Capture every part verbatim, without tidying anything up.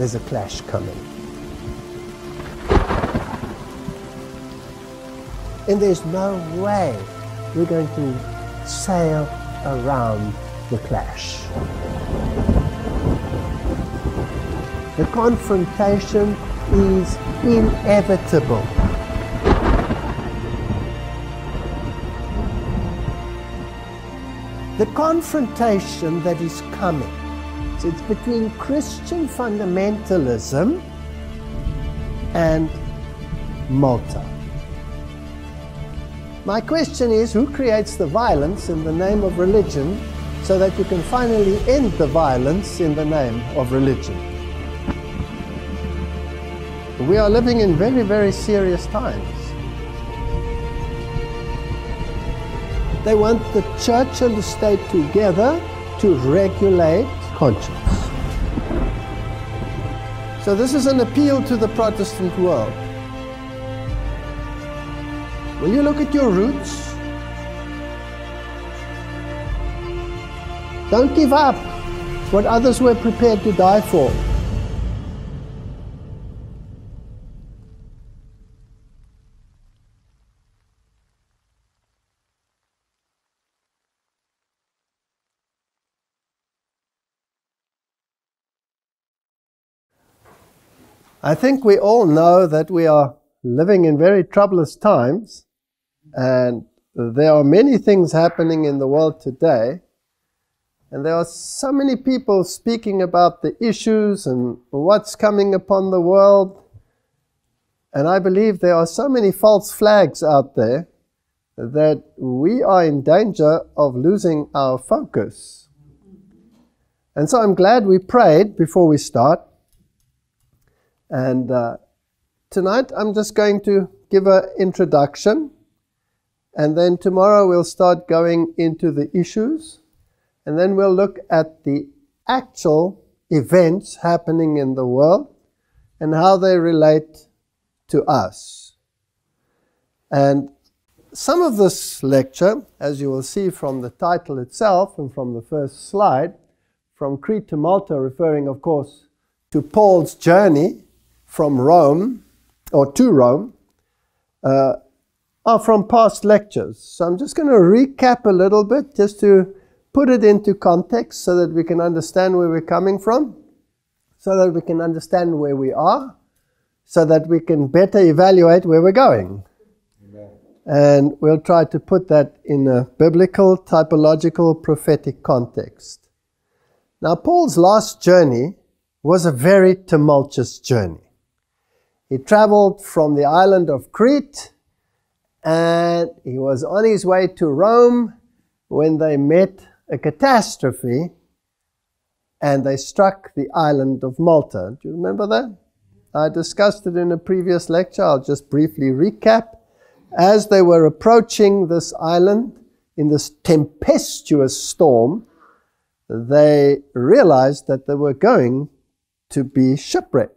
there's a clash coming. And there's no way we're going to sail around the clash. The confrontation is inevitable. The confrontation that is coming, so it's between Christian fundamentalism and Malta. My question is, who creates the violence in the name of religion so that you can finally end the violence in the name of religion? We are living in very, very serious times. They want the church and the state together to regulate conscience. So this is an appeal to the Protestant world. Will you look at your roots? Don't give up what others were prepared to die for. I think we all know that we are living in very troublous times, and there are many things happening in the world today, and there are so many people speaking about the issues and what's coming upon the world, and I believe there are so many false flags out there that we are in danger of losing our focus. And so I'm glad we prayed before we start. And uh, tonight I'm just going to give an introduction, and then tomorrow we'll start going into the issues, and then we'll look at the actual events happening in the world and how they relate to us. And some of this lecture, as you will see from the title itself and from the first slide, from Crete to Malta, referring of course to Paul's journey from Rome, or to Rome, uh, are from past lectures. So I'm just going to recap a little bit, just to put it into context so that we can understand where we're coming from, so that we can understand where we are, so that we can better evaluate where we're going. Amen. And we'll try to put that in a biblical, typological, prophetic context. Now, Paul's last journey was a very tumultuous journey. He traveled from the island of Crete, and he was on his way to Rome when they met a catastrophe, and they struck the island of Malta. Do you remember that? I discussed it in a previous lecture. I'll just briefly recap. As they were approaching this island in this tempestuous storm, they realized that they were going to be shipwrecked.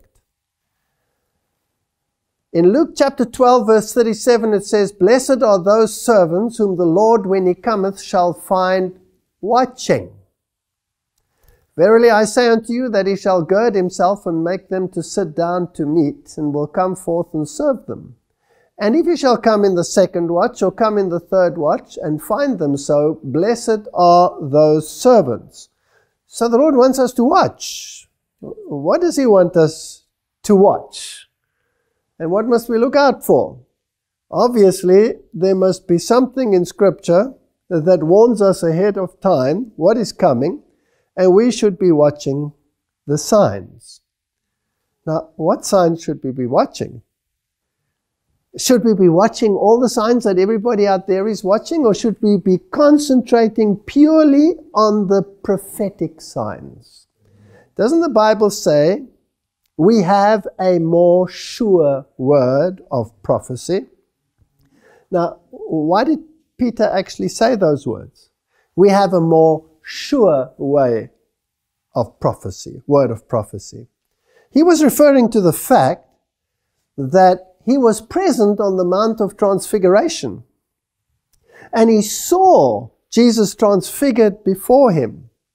In Luke chapter twelve, verse thirty-seven, it says, "Blessed are those servants whom the Lord, when he cometh, shall find watching. Verily I say unto you, that he shall gird himself and make them to sit down to meat, and will come forth and serve them. And if he shall come in the second watch, or come in the third watch, and find them so, blessed are those servants." So the Lord wants us to watch. What does he want us to watch? And what must we look out for? Obviously, there must be something in Scripture that warns us ahead of time what is coming, and we should be watching the signs. Now, what signs should we be watching? Should we be watching all the signs that everybody out there is watching, or should we be concentrating purely on the prophetic signs? Doesn't the Bible say we have a more sure word of prophecy? Now, why did Peter actually say those words? We have a more sure way of prophecy, word of prophecy. He was referring to the fact that he was present on the Mount of Transfiguration, and he saw Jesus transfigured before him.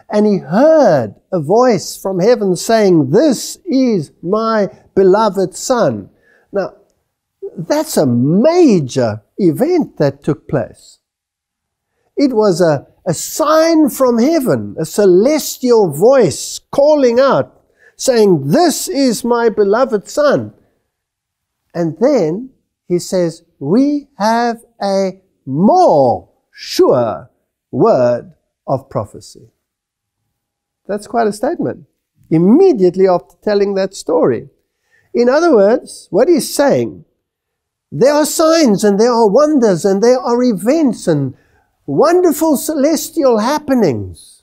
And he heard a voice from heaven saying, "This is my beloved Son." Now, that's a major event that took place. It was a, a sign from heaven, a celestial voice calling out, saying, "This is my beloved Son." And then he says, we have a more sure word of prophecy. That's quite a statement. Immediately after telling that story. In other words, what he's saying, there are signs and there are wonders and there are events and wonderful celestial happenings.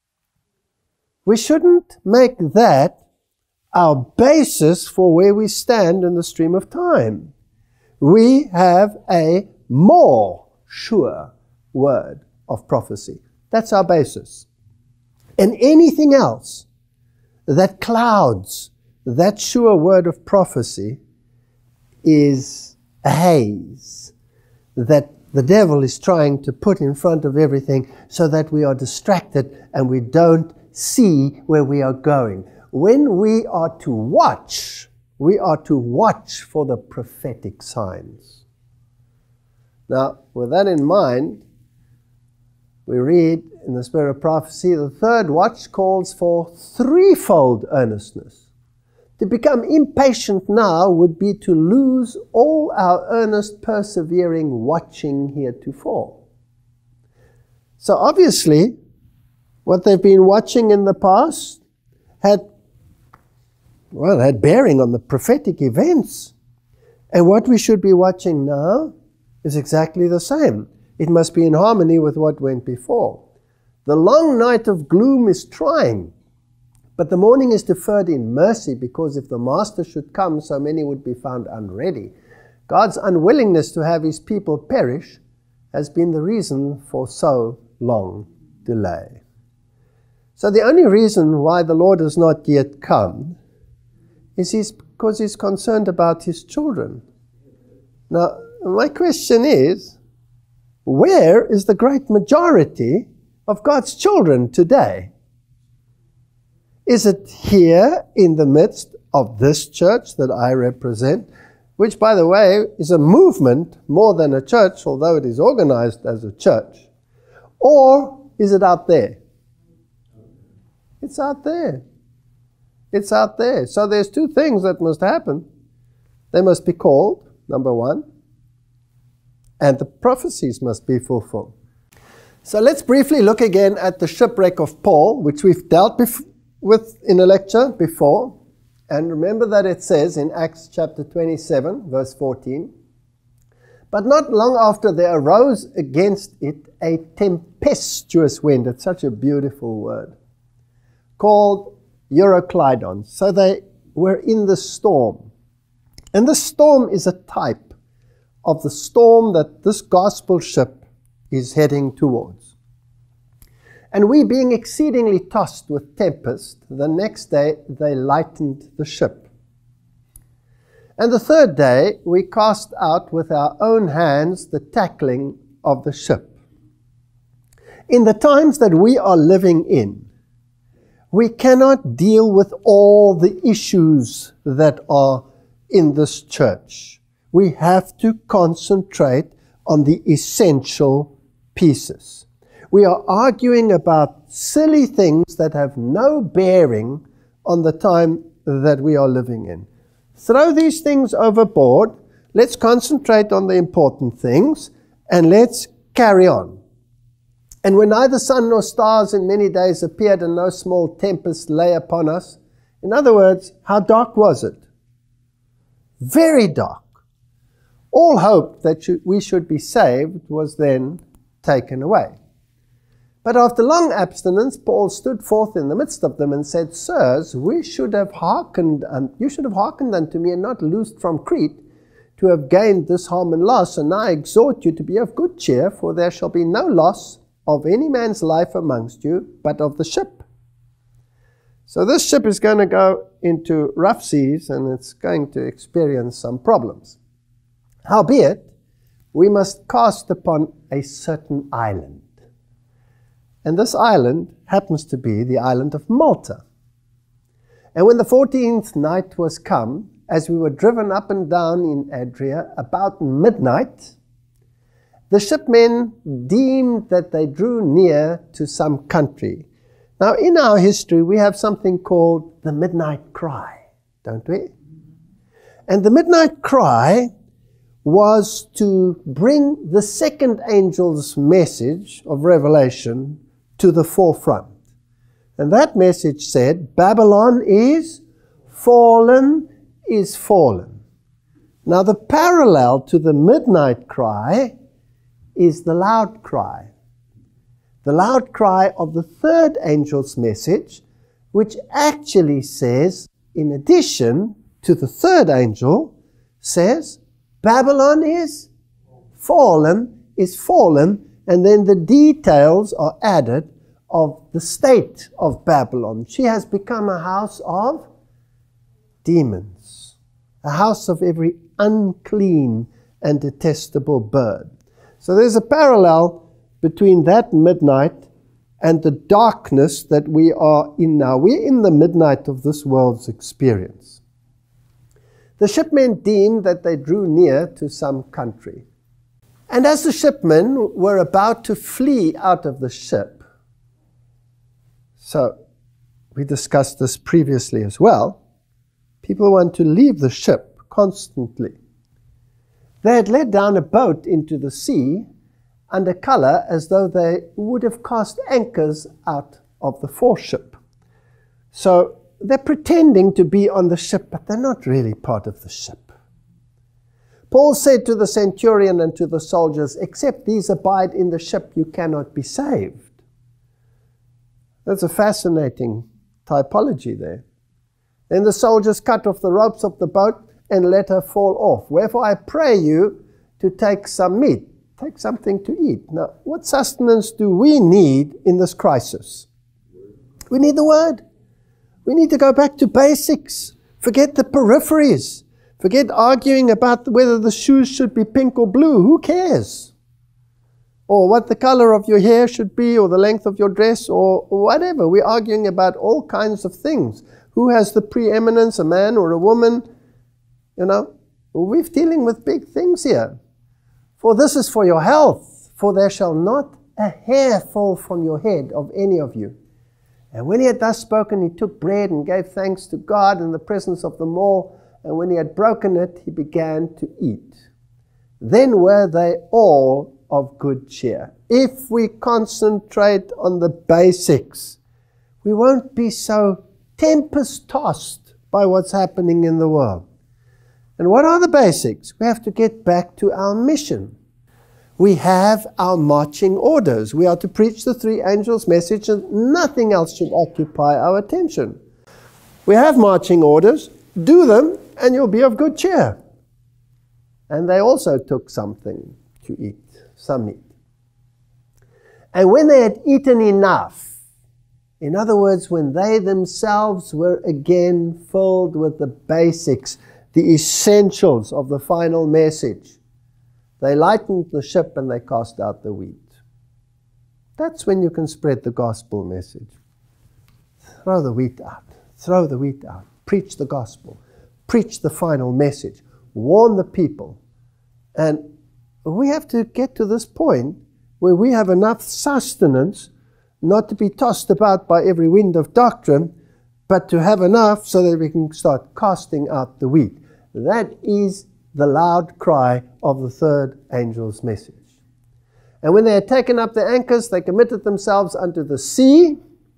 We shouldn't make that our basis for where we stand in the stream of time. We have a more sure word of prophecy. That's our basis. And anything else that clouds that sure word of prophecy is a haze that the devil is trying to put in front of everything so that we are distracted and we don't see where we are going. When we are to watch, we are to watch for the prophetic signs. Now, with that in mind, we read in the Spirit of Prophecy, the third watch calls for threefold earnestness. To become impatient now would be to lose all our earnest, persevering watching heretofore. So obviously, what they've been watching in the past had, well, had bearing on the prophetic events. And what we should be watching now is exactly the same. It must be in harmony with what went before. The long night of gloom is trying, but the morning is deferred in mercy, because if the Master should come, so many would be found unready. God's unwillingness to have his people perish has been the reason for so long delay. So the only reason why the Lord has not yet come is he's, because he's concerned about his children. Now, my question is, where is the great majority of God's children today? Is it here in the midst of this church that I represent, which, by the way, is a movement more than a church, although it is organized as a church? Or is it out there? It's out there. It's out there. So there's two things that must happen. They must be called, number one, and the prophecies must be fulfilled. So let's briefly look again at the shipwreck of Paul, which we've dealt with in a lecture before. And remember that it says in Acts chapter twenty-seven, verse fourteen, "But not long after there arose against it a tempestuous wind." It's such a beautiful word. Called Euroclydon. So they were in the storm. And the storm is a type of the storm that this gospel ship is heading towards. And we, being exceedingly tossed with tempest, the next day they lightened the ship. And the third day we cast out with our own hands the tackling of the ship. In the times that we are living in, we cannot deal with all the issues that are in this church. We have to concentrate on the essential pieces. We are arguing about silly things that have no bearing on the time that we are living in. Throw these things overboard. Let's concentrate on the important things and let's carry on. And when neither sun nor stars in many days appeared and no small tempest lay upon us, in other words, how dark was it? Very dark. All hope that we should be saved was then taken away. But after long abstinence, Paul stood forth in the midst of them and said, "Sirs, we should have hearkened, and you should have hearkened unto me and not loosed from Crete, to have gained this harm and loss. And I exhort you to be of good cheer, for there shall be no loss of any man's life amongst you, but of the ship." So this ship is going to go into rough seas, and it's going to experience some problems. Howbeit, we must cast upon a certain island. And this island happens to be the island of Malta. And when the fourteenth night was come, as we were driven up and down in Adria about midnight, the shipmen deemed that they drew near to some country. Now, in our history, we have something called the midnight cry, don't we? And the midnight cry was to bring the second angel's message of Revelation to the forefront. And that message said, Babylon is fallen, is fallen. Now, the parallel to the midnight cry is the loud cry. The loud cry of the third angel's message, which actually says, in addition to the third angel, says, Babylon is fallen, is fallen, and then the details are added of the state of Babylon. She has become a house of demons, a house of every unclean and detestable bird. So there's a parallel between that midnight and the darkness that we are in now. We're in the midnight of this world's experience. The shipmen deemed that they drew near to some country. And as the shipmen were about to flee out of the ship, so we discussed this previously as well, people want to leave the ship constantly. They had let down a boat into the sea under color as though they would have cast anchors out of the foreship. So they're pretending to be on the ship, but they're not really part of the ship. Paul said to the centurion and to the soldiers, except these abide in the ship, you cannot be saved. That's a fascinating typology there. Then the soldiers cut off the ropes of the boat and let her fall off. Wherefore I pray you to take some meat, take something to eat. Now, what sustenance do we need in this crisis? We need the word. We need to go back to basics. Forget the peripheries. Forget arguing about whether the shoes should be pink or blue. Who cares? Or what the color of your hair should be, or the length of your dress, or, or whatever. We're arguing about all kinds of things. Who has the preeminence, a man or a woman? You know, we're dealing with big things here. For this is for your health, for there shall not a hair fall from your head of any of you. And when he had thus spoken, he took bread and gave thanks to God in the presence of them all. And when he had broken it, he began to eat. Then were they all of good cheer. If we concentrate on the basics, we won't be so tempest-tossed by what's happening in the world. And what are the basics? We have to get back to our mission. We have our marching orders. We are to preach the three angels' message, and nothing else should occupy our attention. We have marching orders. Do them, and you'll be of good cheer. And they also took something to eat, some meat. And when they had eaten enough, in other words, when they themselves were again filled with the basics, the essentials of the final message, they lightened the ship and they cast out the wheat. That's when you can spread the gospel message. Throw the wheat out. Throw the wheat out. Preach the gospel. Preach the final message. Warn the people. And we have to get to this point where we have enough sustenance not to be tossed about by every wind of doctrine, but to have enough so that we can start casting out the wheat. That is the loud cry of the third angel's message. And when they had taken up their anchors, they committed themselves unto the sea.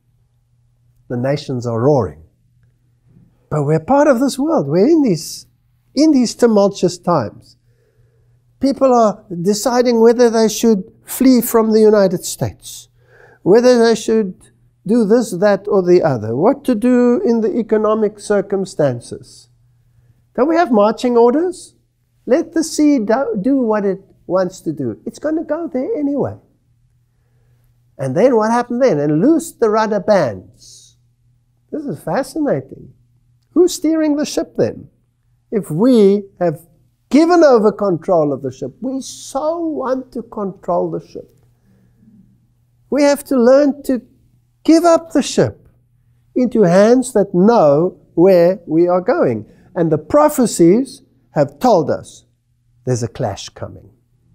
The nations are roaring. But we're part of this world. We're in these, in these tumultuous times. People are deciding whether they should flee from the United States, whether they should do this, that, or the other, what to do in the economic circumstances. Don't we have marching orders? Let the sea do, do what it wants to do. It's going to go there anyway. And then what happened then? And loosed the rudder bands. This is fascinating. Who's steering the ship then? If we have given over control of the ship, we so want to control the ship. We have to learn to give up the ship into hands that know where we are going. And the prophecies have told us there's a clash coming.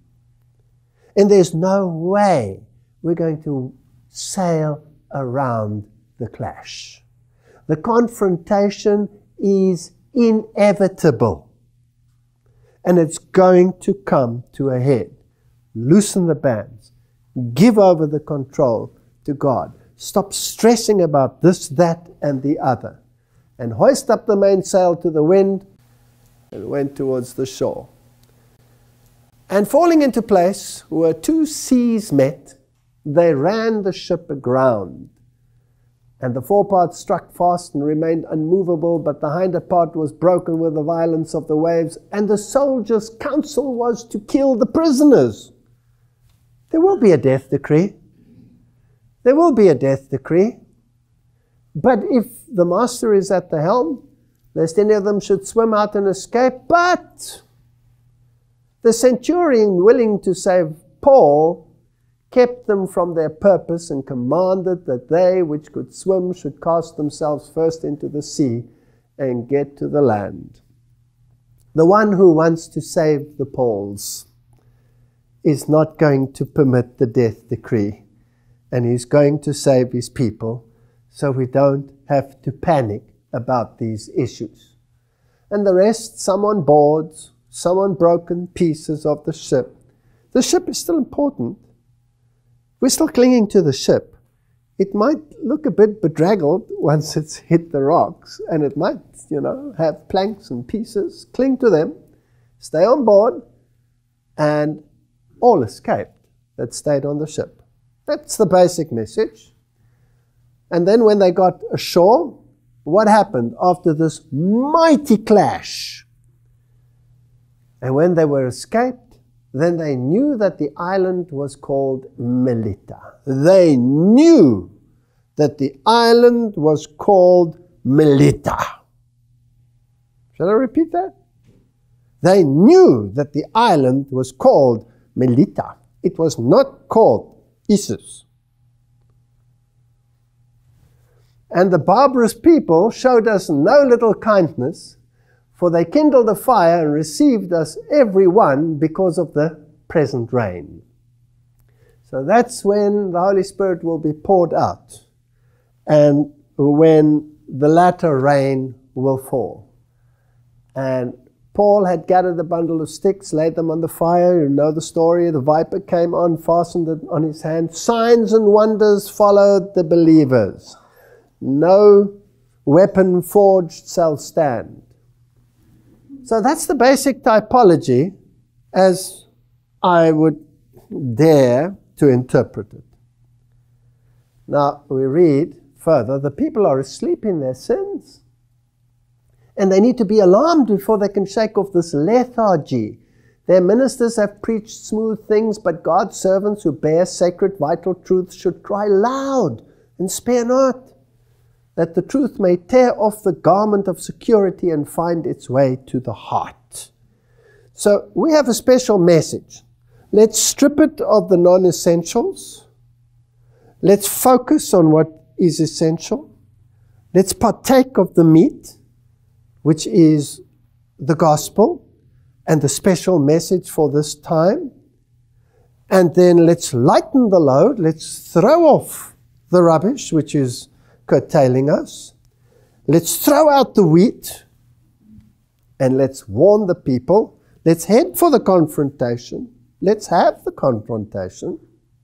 And there's no way we're going to sail around the clash. The confrontation is inevitable. And it's going to come to a head. Loosen the bands. Give over the control to God. Stop stressing about this, that, and the other. And hoist up the mainsail to the wind and went towards the shore. And falling into place, where two seas met, they ran the ship aground. And the forepart struck fast and remained unmovable, but the hinder part was broken with the violence of the waves, and the soldiers' counsel was to kill the prisoners. There will be a death decree. There will be a death decree. But if the master is at the helm, lest any of them should swim out and escape, but the centurion, willing to save Paul, kept them from their purpose and commanded that they which could swim should cast themselves first into the sea and get to the land. The one who wants to save the Pauls is not going to permit the death decree, and he's going to save his people so we don't have to panic about these issues. And the rest, some on boards, some on broken pieces of the ship. The ship is still important. We're still clinging to the ship. It might look a bit bedraggled once it's hit the rocks, and it might, you know, have planks and pieces. Cling to them, stay on board, and all escaped that stayed on the ship. That's the basic message. And then when they got ashore, what happened after this mighty clash? And when they were escaped, then they knew that the island was called Melita. They knew that the island was called Melita. Shall I repeat that? They knew that the island was called Melita. It was not called Issus. And the barbarous people showed us no little kindness, for they kindled a fire and received us every one because of the present rain. So that's when the Holy Spirit will be poured out, and when the latter rain will fall. And Paul had gathered a bundle of sticks, laid them on the fire. You know the story. The viper came on, fastened it on his hand. Signs and wonders followed the believers. No weapon forged shall stand. So that's the basic typology as I would dare to interpret it. Now we read further, the people are asleep in their sins. And they need to be alarmed before they can shake off this lethargy. Their ministers have preached smooth things, but God's servants who bear sacred vital truths should cry loud and spare not, that the truth may tear off the garment of security and find its way to the heart. So we have a special message. Let's strip it of the non-essentials. Let's focus on what is essential. Let's partake of the meat, which is the gospel and the special message for this time. And then let's lighten the load. Let's throw off the rubbish, which is curtailing us. Let's throw out the wheat and let's warn the people. Let's head for the confrontation. Let's have the confrontation.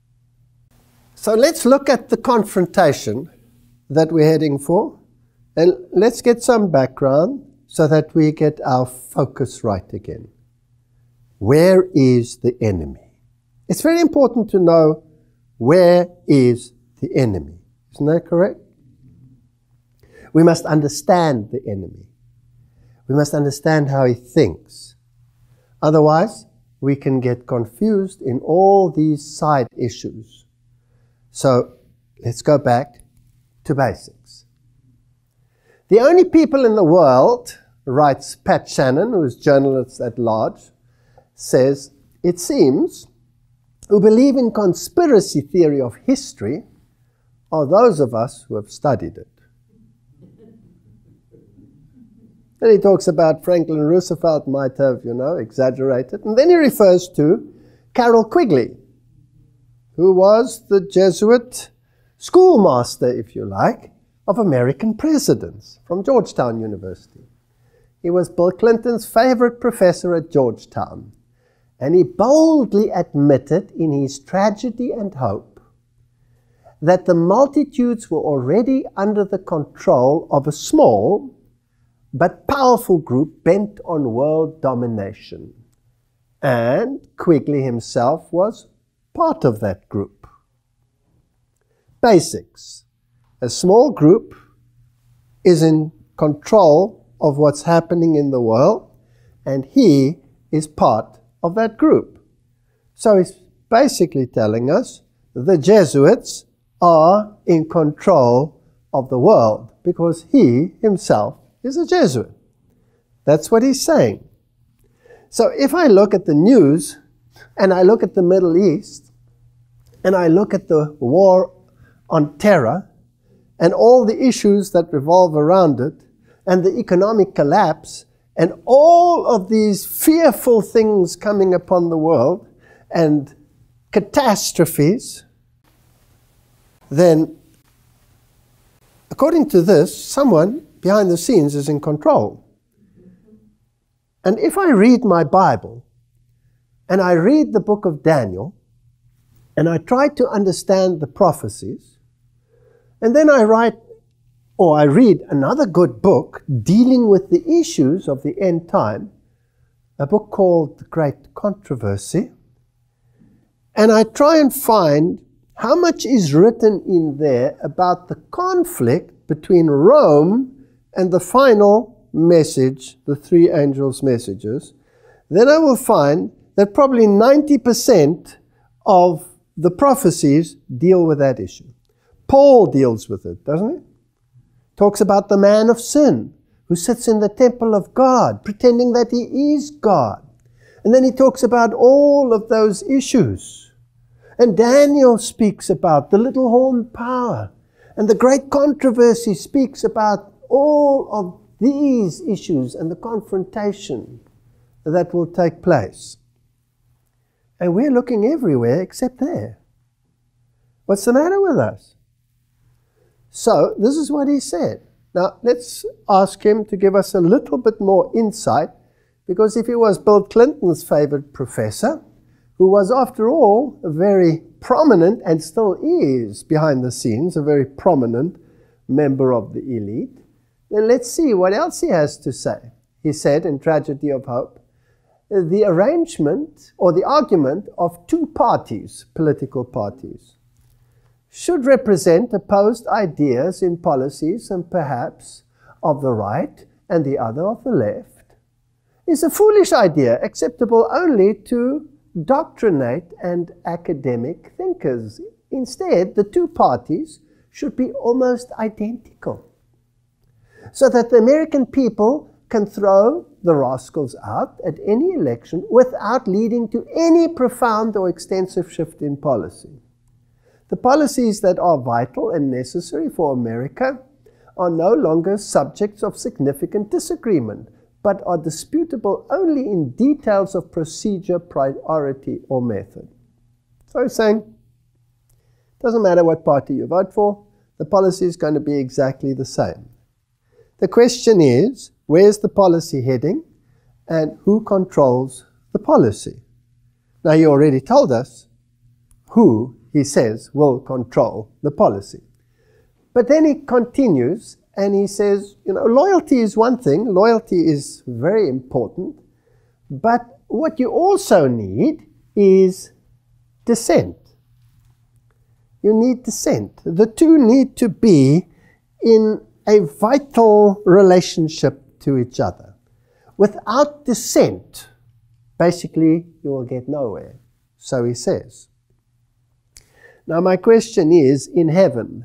So let's look at the confrontation that we're heading for, and let's get some background so that we get our focus right again. Where is the enemy? It's very important to know where is the enemy. Isn't that correct? We must understand the enemy. We must understand how he thinks. Otherwise, we can get confused in all these side issues. So, let's go back to basics. The only people in the world, writes Pat Shannon, who is journalist at large, says, it seems who believe in conspiracy theory of history are those of us who have studied it. And he talks about Franklin Roosevelt might have, you know, exaggerated. And then he refers to Carroll Quigley, who was the Jesuit schoolmaster, if you like, of American presidents from Georgetown University. He was Bill Clinton's favorite professor at Georgetown. And he boldly admitted in his Tragedy and Hope that the multitudes were already under the control of a small but powerful group bent on world domination. And Quigley himself was part of that group. Basics. A small group is in control of what's happening in the world, and he is part of that group. So he's basically telling us the Jesuits are in control of the world because he himself is a Jesuit. That's what he's saying. So if I look at the news and I look at the Middle East and I look at the war on terror and all the issues that revolve around it and the economic collapse and all of these fearful things coming upon the world and catastrophes, then according to this, someone behind the scenes is in control. And if I read my Bible, and I read the book of Daniel, and I try to understand the prophecies, and then I write, or I read another good book dealing with the issues of the end time, a book called The Great Controversy, and I try and find how much is written in there about the conflict between Rome and the final message, the three angels' messages, then I will find that probably ninety percent of the prophecies deal with that issue. Paul deals with it, doesn't he? Talks about the man of sin who sits in the temple of God, pretending that he is God. And then he talks about all of those issues. And Daniel speaks about the little horn power. And the Great Controversy speaks about all of these issues and the confrontation that will take place. And we're looking everywhere except there. What's the matter with us? So, this is what he said. Now, let's ask him to give us a little bit more insight, because if he was Bill Clinton's favorite professor, who was, after all, a very prominent, and still is behind the scenes, a very prominent member of the elite, then let's see what else he has to say. He said in Tragedy of Hope, the arrangement or the argument of two parties, political parties, should represent opposed ideas in policies and perhaps of the right and the other of the left, is a foolish idea acceptable only to doctrinate and academic thinkers. Instead, the two parties should be almost identical, so that the American people can throw the rascals out at any election without leading to any profound or extensive shift in policy. The policies that are vital and necessary for America are no longer subjects of significant disagreement, but are disputable only in details of procedure, priority, or method. So he's saying, it doesn't matter what party you vote for, the policy is going to be exactly the same. The question is, where's the policy heading and who controls the policy? Now, he already told us who, he says, will control the policy. But then he continues and he says, you know, loyalty is one thing. Loyalty is very important. But what you also need is dissent. You need dissent. The two need to be in a vital relationship to each other. Without dissent, basically, you will get nowhere. So he says. Now, my question is, in heaven,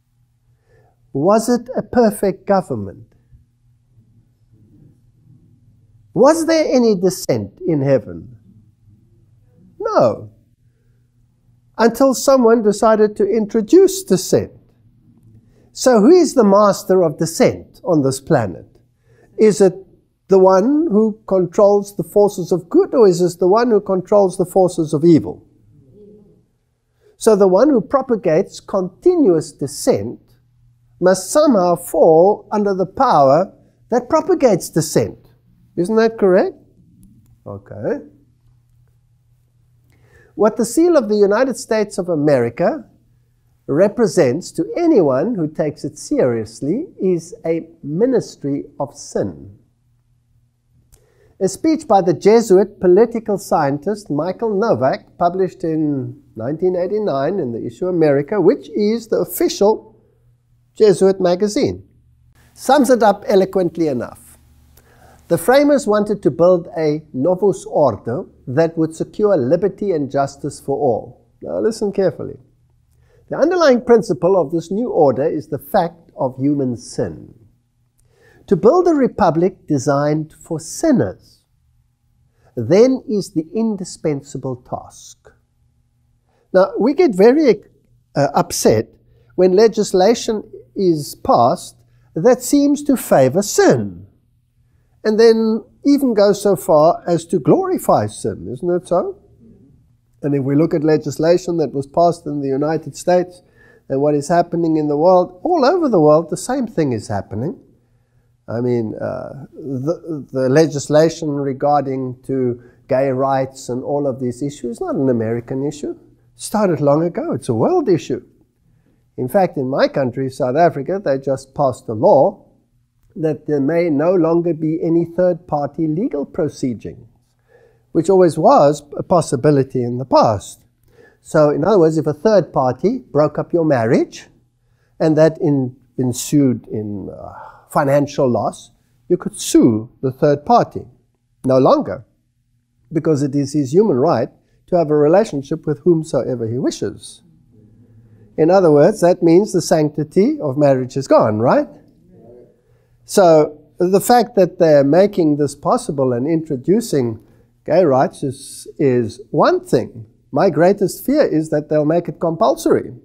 was it a perfect government? Was there any dissent in heaven? No. until someone decided to introduce dissent. So who is the master of dissent on this planet? Is it the one who controls the forces of good, or is it the one who controls the forces of evil? So the one who propagates continuous dissent must somehow fall under the power that propagates dissent. Isn't that correct? Okay. What the seal of the United States of America represents to anyone who takes it seriously is a ministry of sin. A speech by the Jesuit political scientist Michael Novak, published in nineteen eighty-nine in the issue America, which is the official Jesuit magazine, sums it up eloquently enough. The framers wanted to build a novus ordo that would secure liberty and justice for all. Now listen carefully. The underlying principle of this new order is the fact of human sin. To build a republic designed for sinners, then is the indispensable task. Now, we get very uh, upset when legislation is passed that seems to favor sin, and then even go so far as to glorify sin, isn't it so? And if we look at legislation that was passed in the United States and what is happening in the world, all over the world, the same thing is happening. I mean, uh, the, the legislation regarding to gay rights and all of these issues is not an American issue. It started long ago. It's a world issue. In fact, in my country, South Africa, they just passed a law that there may no longer be any third-party legal proceedings, which always was a possibility in the past. So, in other words, if a third party broke up your marriage and that in, ensued in uh, financial loss, you could sue the third party. No longer, because it is his human right to have a relationship with whomsoever he wishes. In other words, that means the sanctity of marriage is gone, right? So the fact that they're making this possible and introducing gay rights is, is one thing. My greatest fear is that they'll make it compulsory.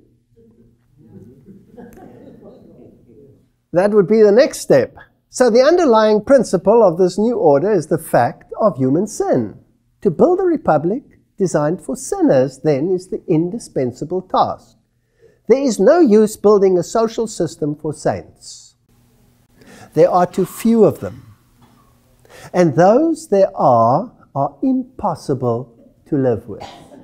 That would be the next step. So the underlying principle of this new order is the fact of human sin. To build a republic designed for sinners, then, is the indispensable task. There is no use building a social system for saints. There are too few of them. And those there are are impossible to live with.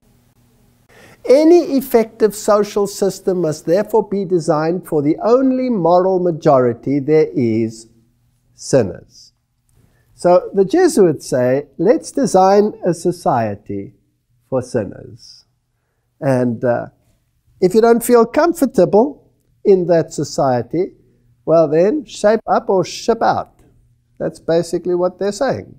Any effective social system must therefore be designed for the only moral majority there is, sinners. So the Jesuits say, let's design a society for sinners. And uh, if you don't feel comfortable in that society, well then, shape up or ship out. That's basically what they're saying.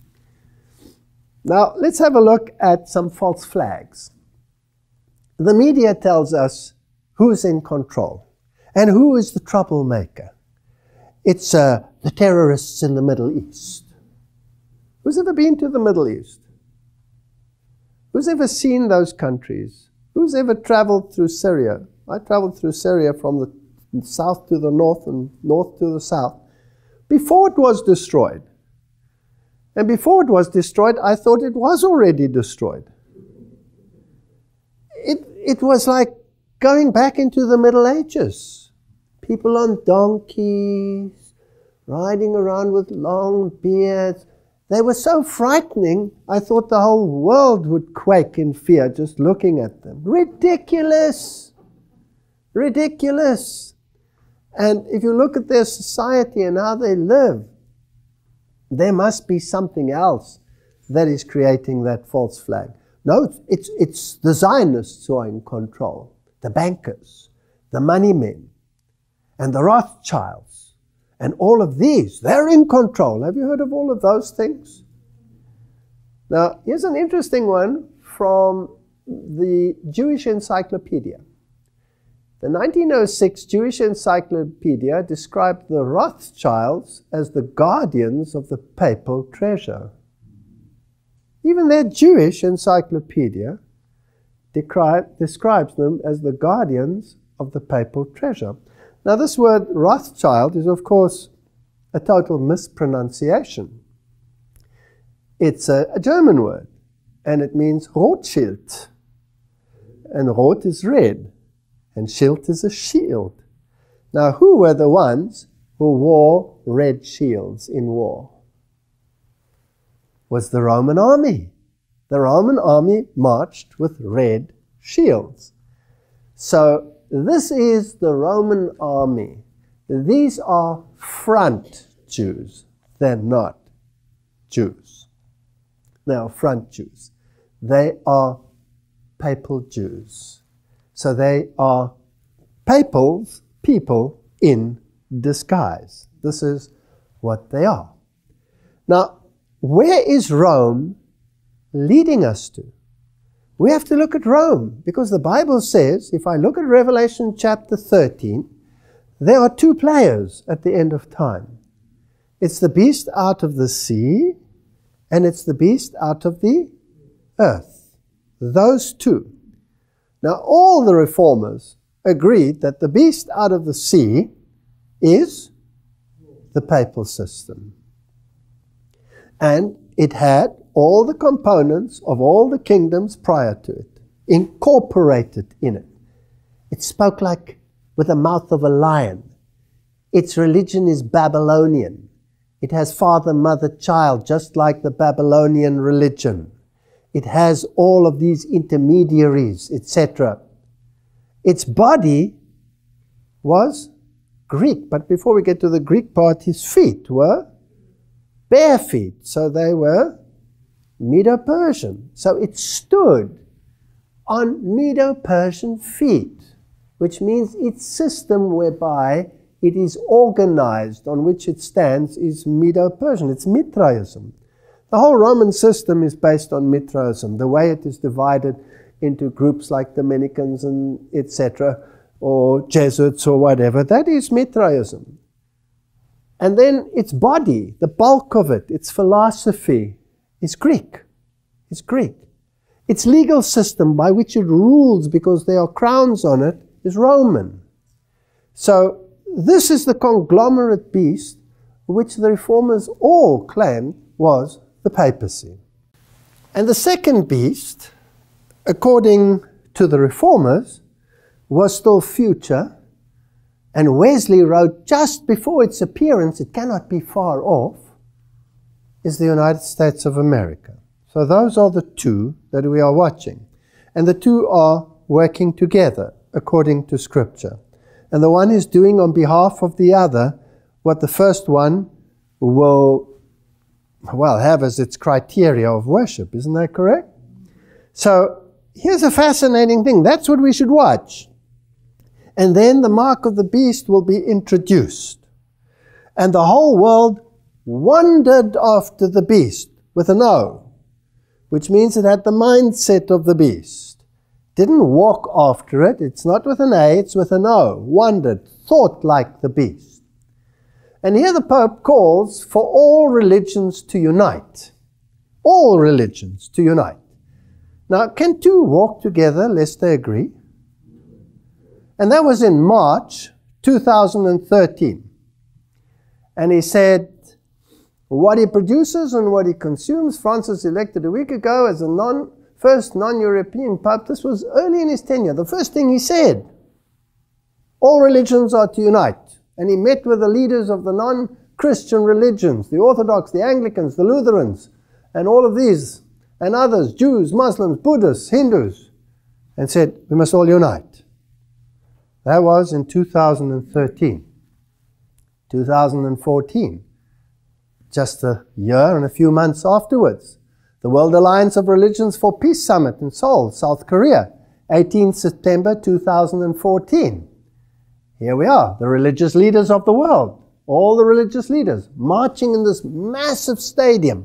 Now, let's have a look at some false flags. The media tells us who's in control and who is the troublemaker. It's uh, the terrorists in the Middle East. Who's ever been to the Middle East? Who's ever seen those countries? Who's ever traveled through Syria? I traveled through Syria from the south to the north and north to the south before it was destroyed. And before it was destroyed, I thought it was already destroyed. It, it was like going back into the Middle Ages. People on donkeys, riding around with long beards. They were so frightening, I thought the whole world would quake in fear just looking at them. Ridiculous! Ridiculous! And if you look at their society and how they live, there must be something else that is creating that false flag. No, it's, it's, it's the Zionists who are in control, the bankers, the money men, and the Rothschilds, and all of these, they're in control. Have you heard of all of those things? Now, here's an interesting one from the Jewish Encyclopedia. The nineteen oh six Jewish Encyclopedia described the Rothschilds as the guardians of the papal treasure. Even their Jewish encyclopedia describes them as the guardians of the papal treasure. Now this word Rothschild is of course a total mispronunciation. It's a, a German word, and it means Rothschild. And Rot is red, and Schild is a shield. Now who were the ones who wore red shields in war? Was the Roman army. The Roman army marched with red shields. So this is the Roman army. These are front Jews. They're not Jews. They are front Jews. They are papal Jews. So they are papals, people in disguise. This is what they are. Now, where is Rome leading us to? We have to look at Rome, because the Bible says, if I look at Revelation chapter thirteen, there are two players at the end of time. It's the beast out of the sea, and it's the beast out of the earth. Those two. Now, all the reformers agreed that the beast out of the sea is the papal system. And it had all the components of all the kingdoms prior to it, incorporated in it. It spoke like with the mouth of a lion. Its religion is Babylonian. It has father, mother, child, just like the Babylonian religion. It has all of these intermediaries, et cetera. Its body was Greek, but before we get to the Greek part, his feet were bare feet, so they were Medo-Persian. So it stood on Medo-Persian feet, which means its system whereby it is organized, on which it stands, is Medo-Persian. It's Mithraism. The whole Roman system is based on Mithraism, the way it is divided into groups like Dominicans and et cetera, or Jesuits or whatever. That is Mithraism. And then its body, the bulk of it, its philosophy, is Greek. It's Greek. Its legal system by which it rules, because there are crowns on it, is Roman. So this is the conglomerate beast which the reformers all claimed was the papacy. And the second beast, according to the reformers, was still future. And Wesley wrote just before its appearance, it cannot be far off, is the United States of America. So those are the two that we are watching. And the two are working together according to Scripture. And the one is doing on behalf of the other what the first one will, well, have as its criteria of worship. Isn't that correct? So here's a fascinating thing. That's what we should watch. And then the mark of the beast will be introduced. And the whole world wandered after the beast with an O, which means it had the mindset of the beast. Didn't walk after it. It's not with an A, it's with an O. Wandered, thought like the beast. And here the Pope calls for all religions to unite. All religions to unite. Now, can two walk together lest they agree? And that was in March two thousand thirteen. And he said, what he produces and what he consumes, Francis elected a week ago as a non, first non-European Pope. This was early in his tenure. The first thing he said, all religions are to unite. And he met with the leaders of the non-Christian religions, the Orthodox, the Anglicans, the Lutherans, and all of these, and others, Jews, Muslims, Buddhists, Hindus, and said, we must all unite. That was in two thousand thirteen. two thousand fourteen, just a year and a few months afterwards, the World Alliance of Religions for Peace Summit in Seoul, South Korea, eighteenth September two thousand fourteen. Here we are, the religious leaders of the world, all the religious leaders marching in this massive stadium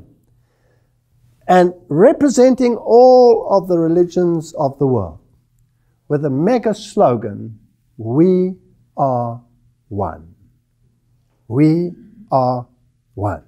and representing all of the religions of the world with a mega slogan, we are one. We are one.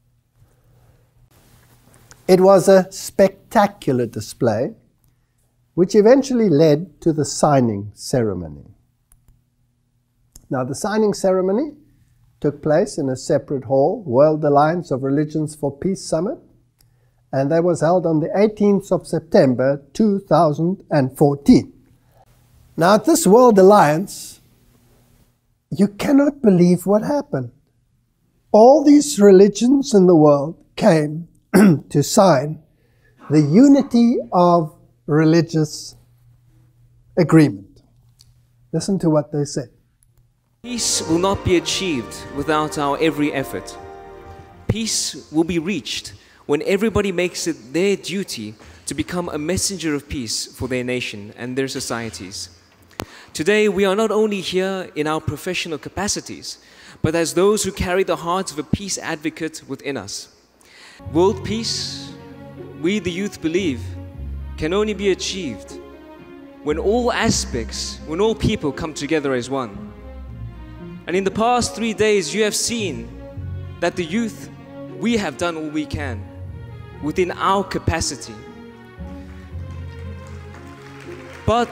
It was a spectacular display, which eventually led to the signing ceremony. Now, the signing ceremony took place in a separate hall, World Alliance of Religions for Peace Summit, and that was held on the eighteenth of September two thousand fourteen. Now, at this World Alliance, you cannot believe what happened. All these religions in the world came to sign the Unity of Religious Agreement. Listen to what they said. Peace will not be achieved without our every effort. Peace will be reached when everybody makes it their duty to become a messenger of peace for their nation and their societies. Today, we are not only here in our professional capacities, but as those who carry the heart of a peace advocate within us. World peace, we the youth believe, can only be achieved when all aspects, when all people come together as one. And in the past three days, you have seen that the youth, we have done all we can within our capacity. But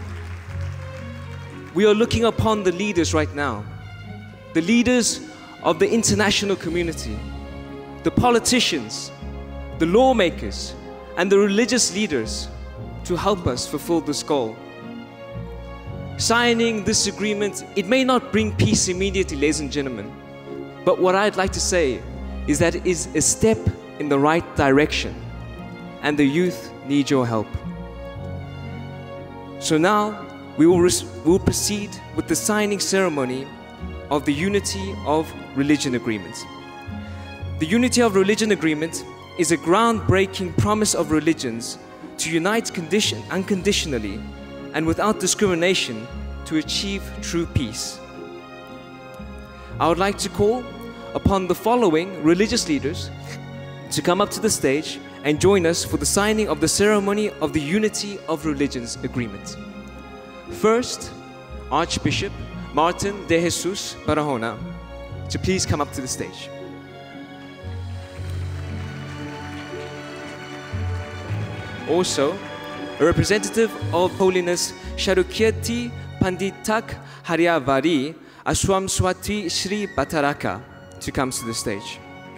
we are looking upon the leaders right now, the leaders of the international community, the politicians, the lawmakers, and the religious leaders to help us fulfill this goal. Signing this agreement, it may not bring peace immediately, ladies and gentlemen, but what I'd like to say is that it is a step in the right direction, and the youth need your help. So now, we will we'll proceed with the signing ceremony of the Unity of Religion Agreement. The Unity of Religion Agreement is a groundbreaking promise of religions to unite condition, unconditionally and without discrimination to achieve true peace. I would like to call upon the following religious leaders to come up to the stage and join us for the signing of the ceremony of the Unity of Religions Agreement. First, Archbishop Martin de Jesus Barahona to please come up to the stage. Also, a representative of Holiness Sharukirti Panditak Haryavari Ashwam Swati Shri Bataraka to come to the stage.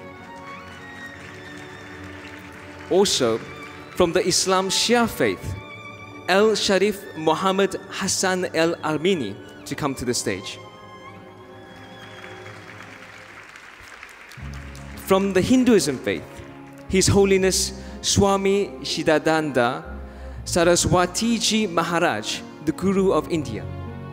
Also, from the Islam Shia faith, El Sharif Muhammad Hassan El Armini to come to the stage. From the Hinduism faith, His Holiness Swami Shidananda Saraswatiji Maharaj, the Guru of India.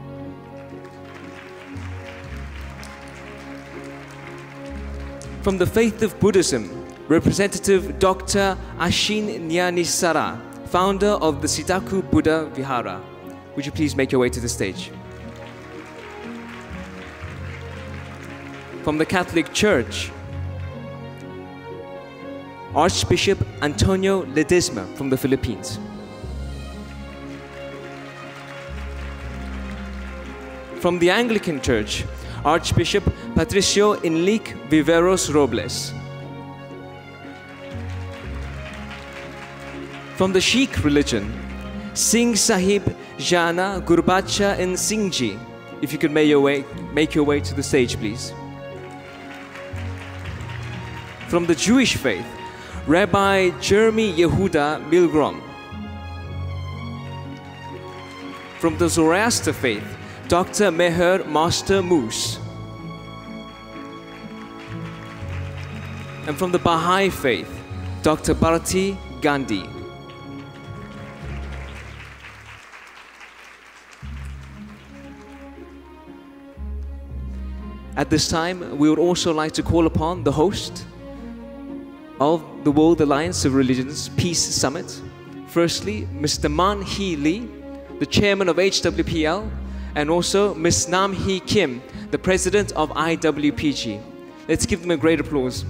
From the faith of Buddhism, Representative Doctor Ashin Nyanisara, founder of the Sidaku Buddha Vihara. Would you please make your way to the stage? From the Catholic Church, Archbishop Antonio Ledesma from the Philippines. From the Anglican Church, Archbishop Patricio Enrique Viveros Robles. From the Sikh religion, Singh Sahib Jana Gurbacha and Singhji. If you could make your way, make your way to the stage, please. From the Jewish faith, Rabbi Jeremy Yehuda Milgrom. From the Zoroaster faith, Doctor Meher Master Moose. And from the Baha'i faith, Doctor Bharati Gandhi. At this time, we would also like to call upon the host of the World Alliance of Religions Peace Summit. Firstly, Mister Man Hee Lee, the chairman of H W P L, and also Miz Nam Hee Kim, the president of I W P G. Let's give them a great applause.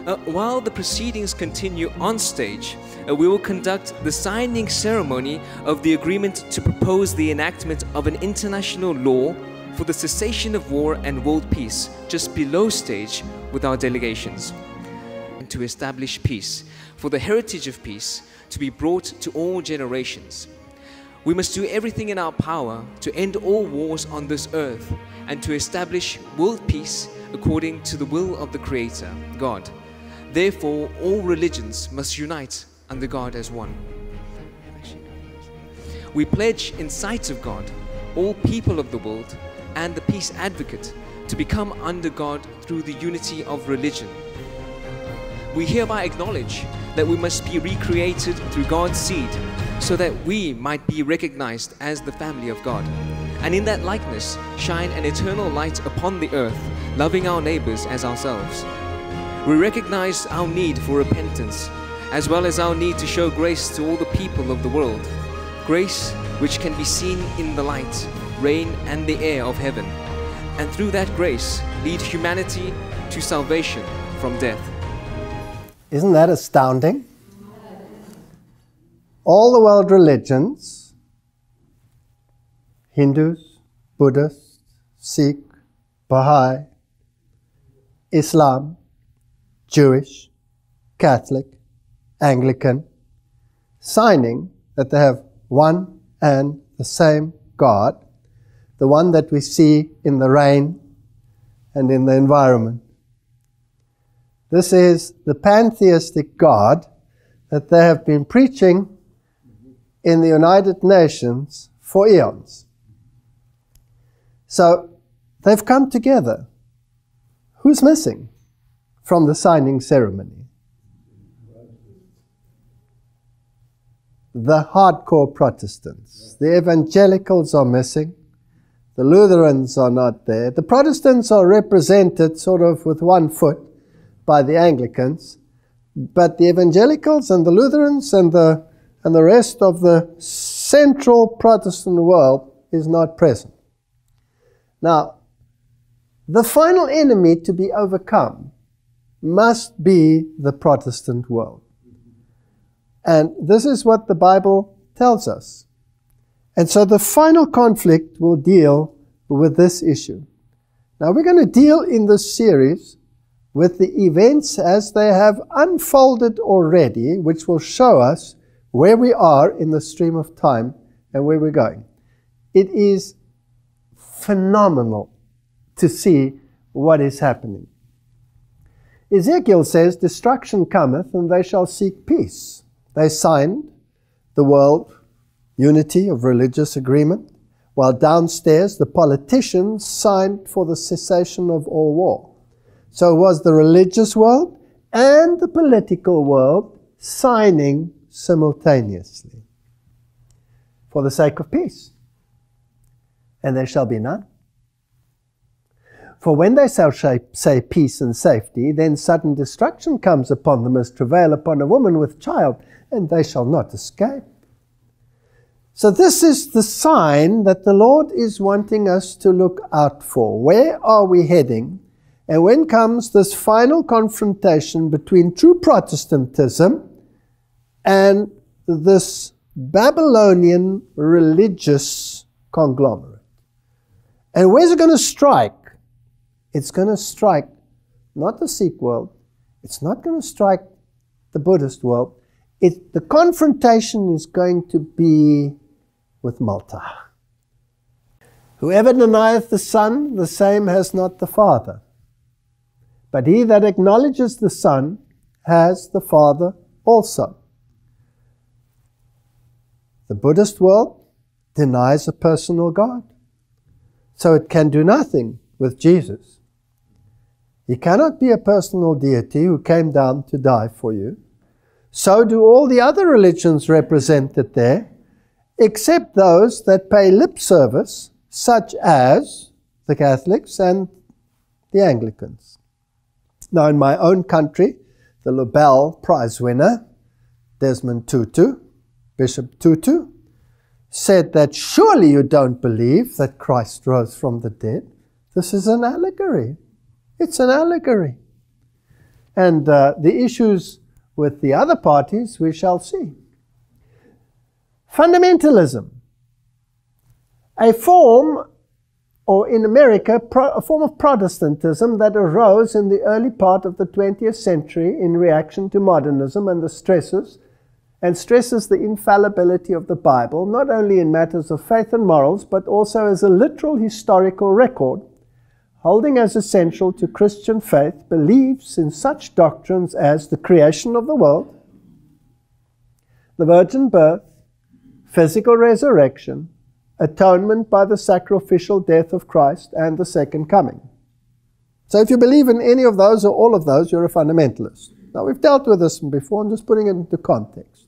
Uh, while the proceedings continue on stage, uh, we will conduct the signing ceremony of the agreement to propose the enactment of an international law for the cessation of war and world peace just below stage with our delegations, and to establish peace, for the heritage of peace to be brought to all generations. We must do everything in our power to end all wars on this earth and to establish world peace according to the will of the Creator, God. Therefore, all religions must unite under God as one. We pledge in sight of God, all people of the world, and the peace advocate to become under God through the unity of religion. We hereby acknowledge that we must be recreated through God's seed, so that we might be recognized as the family of God, and in that likeness shine an eternal light upon the earth, loving our neighbors as ourselves. We recognize our need for repentance, as well as our need to show grace to all the people of the world, grace which can be seen in the light, rain, and the air of heaven, and through that grace lead humanity to salvation from death. Isn't that astounding? All the world religions, Hindus, Buddhists, Sikh, Baha'i, Islam, Jewish, Catholic, Anglican, signing that they have one and the same God, the one that we see in the rain and in the environment. This is the pantheistic God that they have been preaching in the United Nations for eons. So they've come together. Who's missing from the signing ceremony? The hardcore Protestants. The evangelicals are missing. The Lutherans are not there. The Protestants are represented sort of with one foot by the Anglicans, but the evangelicals and the Lutherans and the and the rest of the central Protestant world is not present. Now, the final enemy to be overcome must be the Protestant world. And this is what the Bible tells us. And so the final conflict will deal with this issue. Now we're going to deal in this series with the events as they have unfolded already, which will show us where we are in the stream of time and where we're going. It is phenomenal to see what is happening. Ezekiel says, "Destruction cometh, and they shall seek peace." They signed the world unity of religious agreement, while downstairs the politicians signed for the cessation of all war. So it was the religious world and the political world signing simultaneously for the sake of peace. And there shall be none. For when they shall say peace and safety, then sudden destruction comes upon them as travail upon a woman with child, and they shall not escape. So this is the sign that the Lord is wanting us to look out for. Where are we heading? And when comes this final confrontation between true Protestantism and this Babylonian religious conglomerate? And where's it going to strike? It's going to strike not the Sikh world. It's not going to strike the Buddhist world. It, the confrontation is going to be with Malta. Whoever denieth the Son, the same has not the Father. But he that acknowledges the Son has the Father also. The Buddhist world denies a personal God, so it can do nothing with Jesus. He cannot be a personal deity who came down to die for you. So do all the other religions represented there, except those that pay lip service, such as the Catholics and the Anglicans. Now, in my own country, the Nobel Prize winner, Desmond Tutu, Bishop Tutu, said that surely you don't believe that Christ rose from the dead. This is an allegory. It's an allegory. And uh, the issues with the other parties we shall see. Fundamentalism. A form, or in America, pro a form of Protestantism that arose in the early part of the twentieth century in reaction to modernism and the stresses, and stresses the infallibility of the Bible, not only in matters of faith and morals, but also as a literal historical record, holding as essential to Christian faith beliefs in such doctrines as the creation of the world, the virgin birth, physical resurrection, atonement by the sacrificial death of Christ, and the second coming. So if you believe in any of those or all of those, you're a fundamentalist. Now, we've dealt with this before. I'm just putting it into context.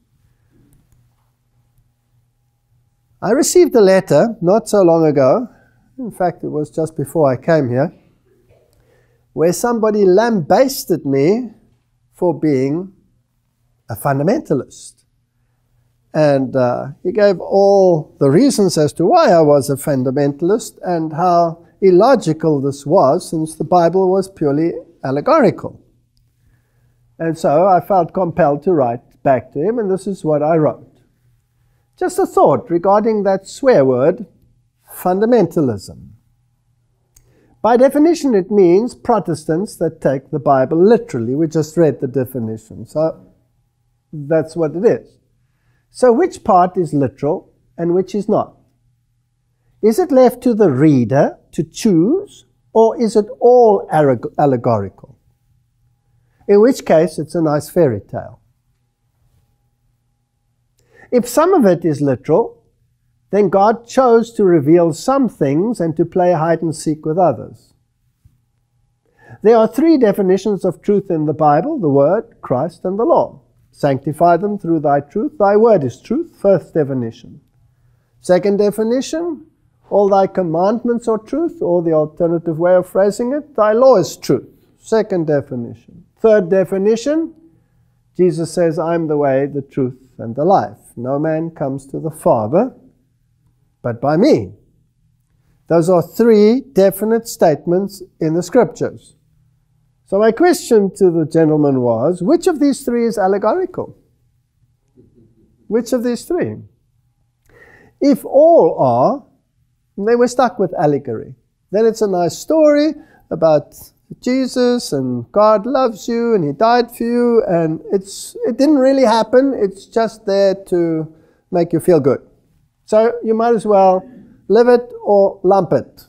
I received a letter not so long ago, in fact, it was just before I came here, where somebody lambasted me for being a fundamentalist. And uh, he gave all the reasons as to why I was a fundamentalist and how illogical this was, since the Bible was purely allegorical. And so I felt compelled to write back to him, and this is what I wrote. Just a thought regarding that swear word, fundamentalism. By definition, it means Protestants that take the Bible literally. We just read the definition, so that's what it is. So which part is literal and which is not? Is it left to the reader to choose, or is it all allegorical? In which case, it's a nice fairy tale. If some of it is literal, then God chose to reveal some things and to play hide and seek with others. There are three definitions of truth in the Bible: the Word, Christ, and the law. Sanctify them through thy truth. Thy word is truth, first definition. Second definition, all thy commandments are truth, or the alternative way of phrasing it, thy law is truth. Second definition. Third definition, Jesus says, I'm the way, the truth, and the life. No man comes to the Father but by me. Those are three definite statements in the Scriptures. So my question to the gentleman was, which of these three is allegorical? Which of these three? If all are, then we're stuck with allegory. Then it's a nice story about Jesus and God loves you and He died for you, and it's it didn't really happen. It's just there to make you feel good. So you might as well live it or lump it.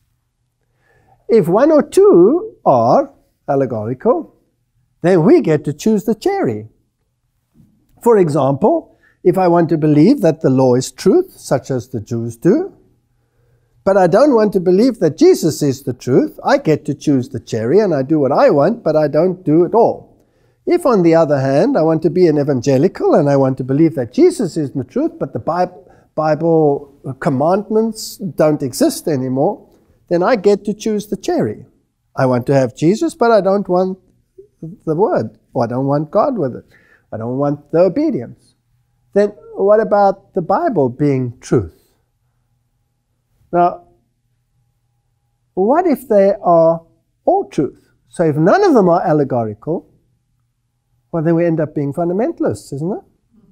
If one or two are allegorical, then we get to choose the cherry. For example, if I want to believe that the law is truth, such as the Jews do, but I don't want to believe that Jesus is the truth, I get to choose the cherry and I do what I want, but I don't do it all. If, on the other hand, I want to be an evangelical and I want to believe that Jesus is the truth, but the Bible, Bible commandments don't exist anymore, then I get to choose the cherry. I want to have Jesus, but I don't want the Word, or I don't want God with it. I don't want the obedience. Then what about the Bible being truth? Now, what if they are all truth? So if none of them are allegorical, well, then we end up being fundamentalists, isn't it?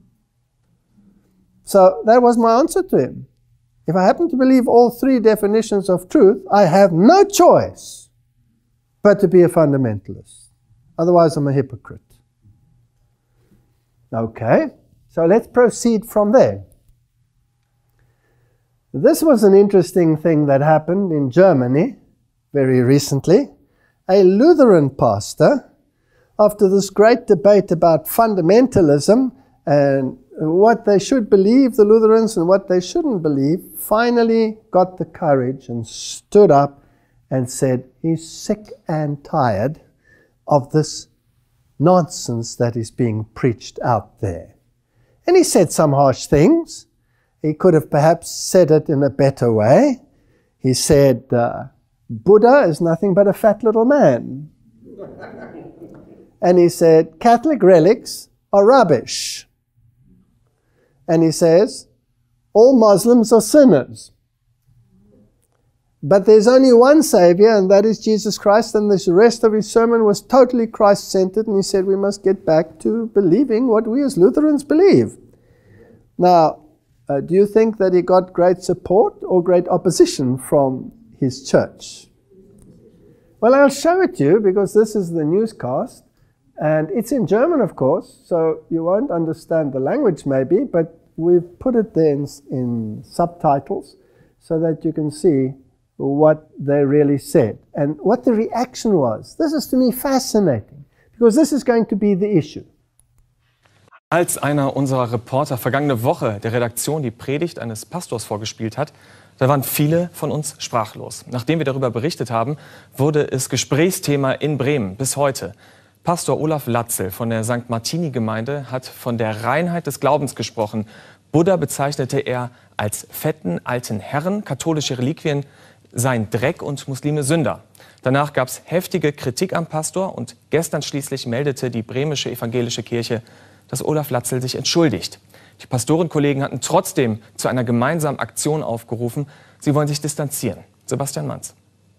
So that was my answer to him. If I happen to believe all three definitions of truth, I have no choice but to be a fundamentalist. Otherwise, I'm a hypocrite. Okay, so let's proceed from there. This was an interesting thing that happened in Germany very recently. A Lutheran pastor, after this great debate about fundamentalism and what they should believe, the Lutherans, and what they shouldn't believe, finally got the courage and stood up and said he's sick and tired of this nonsense that is being preached out there. And he said some harsh things. He could have perhaps said it in a better way. He said, uh, Buddha is nothing but a fat little man. And he said, Catholic relics are rubbish. And he says, all Muslims are sinners. But there's only one Savior, and that is Jesus Christ, and the rest of his sermon was totally Christ-centered, and he said we must get back to believing what we as Lutherans believe. Now, uh, do you think that he got great support or great opposition from his church? Well, I'll show it to you, because this is the newscast, and it's in German, of course, so you won't understand the language maybe, but we've put it there in, in subtitles so that you can see what they really said and what the reaction was. This is to me fascinating, because this is going to be the issue. Als einer unserer Reporter vergangene Woche der Redaktion die Predigt eines Pastors vorgespielt hat, da waren viele von uns sprachlos. Nachdem wir darüber berichtet haben, wurde es Gesprächsthema in Bremen bis heute. Pastor Olaf Latzel von der Sankt Martini-Gemeinde hat von der Reinheit des Glaubens gesprochen. Buddha bezeichnete er als fetten alten Herren, katholische Reliquien seien Dreck und Muslime Sünder. Danach gab es heftige Kritik am Pastor und gestern schließlich meldete die bremische evangelische Kirche, dass Olaf Latzel sich entschuldigt. Die Pastorenkollegen hatten trotzdem zu einer gemeinsamen Aktion aufgerufen. Sie wollen sich distanzieren. Sebastian Manz.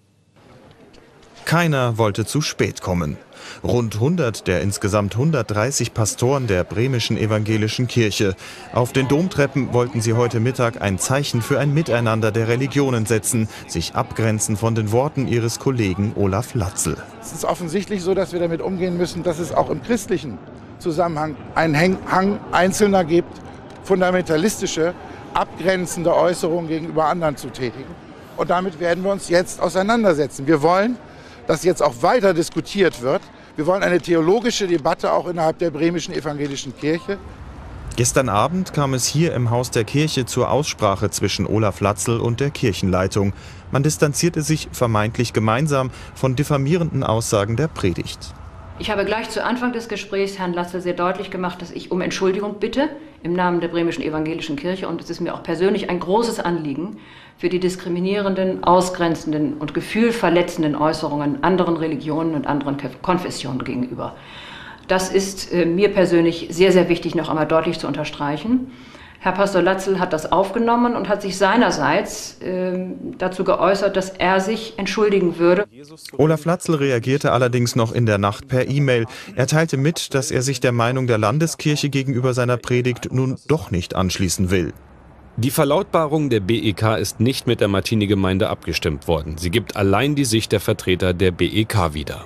Keiner wollte zu spät kommen. Rund hundert der insgesamt hundertdreißig Pastoren der bremischen evangelischen Kirche. Auf den Domtreppen wollten sie heute Mittag ein Zeichen für ein Miteinander der Religionen setzen, sich abgrenzen von den Worten ihres Kollegen Olaf Latzel. Es ist offensichtlich so, dass wir damit umgehen müssen, dass es auch im christlichen Zusammenhang einen Hang Einzelner gibt, fundamentalistische, abgrenzende Äußerungen gegenüber anderen zu tätigen. Und damit werden wir uns jetzt auseinandersetzen. Wir wollen, dass jetzt auch weiter diskutiert wird. Wir wollen eine theologische Debatte auch innerhalb der bremischen evangelischen Kirche. Gestern Abend kam es hier im Haus der Kirche zur Aussprache zwischen Olaf Latzel und der Kirchenleitung. Man distanzierte sich vermeintlich gemeinsam von diffamierenden Aussagen der Predigt. Ich habe gleich zu Anfang des Gesprächs Herrn Latzel sehr deutlich gemacht, dass ich um Entschuldigung bitte im Namen der bremischen evangelischen Kirche. Und es ist mir auch persönlich ein großes Anliegen, für die diskriminierenden, ausgrenzenden und gefühlverletzenden Äußerungen anderen Religionen und anderen Konfessionen gegenüber. Das ist äh, mir persönlich sehr, sehr wichtig, noch einmal deutlich zu unterstreichen. Herr Pastor Latzel hat das aufgenommen und hat sich seinerseits äh, dazu geäußert, dass er sich entschuldigen würde. Olaf Latzel reagierte allerdings noch in der Nacht per E-Mail. Er teilte mit, dass er sich der Meinung der Landeskirche gegenüber seiner Predigt nun doch nicht anschließen will. Die Verlautbarung der B E K ist nicht mit der Martini-Gemeinde abgestimmt worden. Sie gibt allein die Sicht der Vertreter der B E K wieder.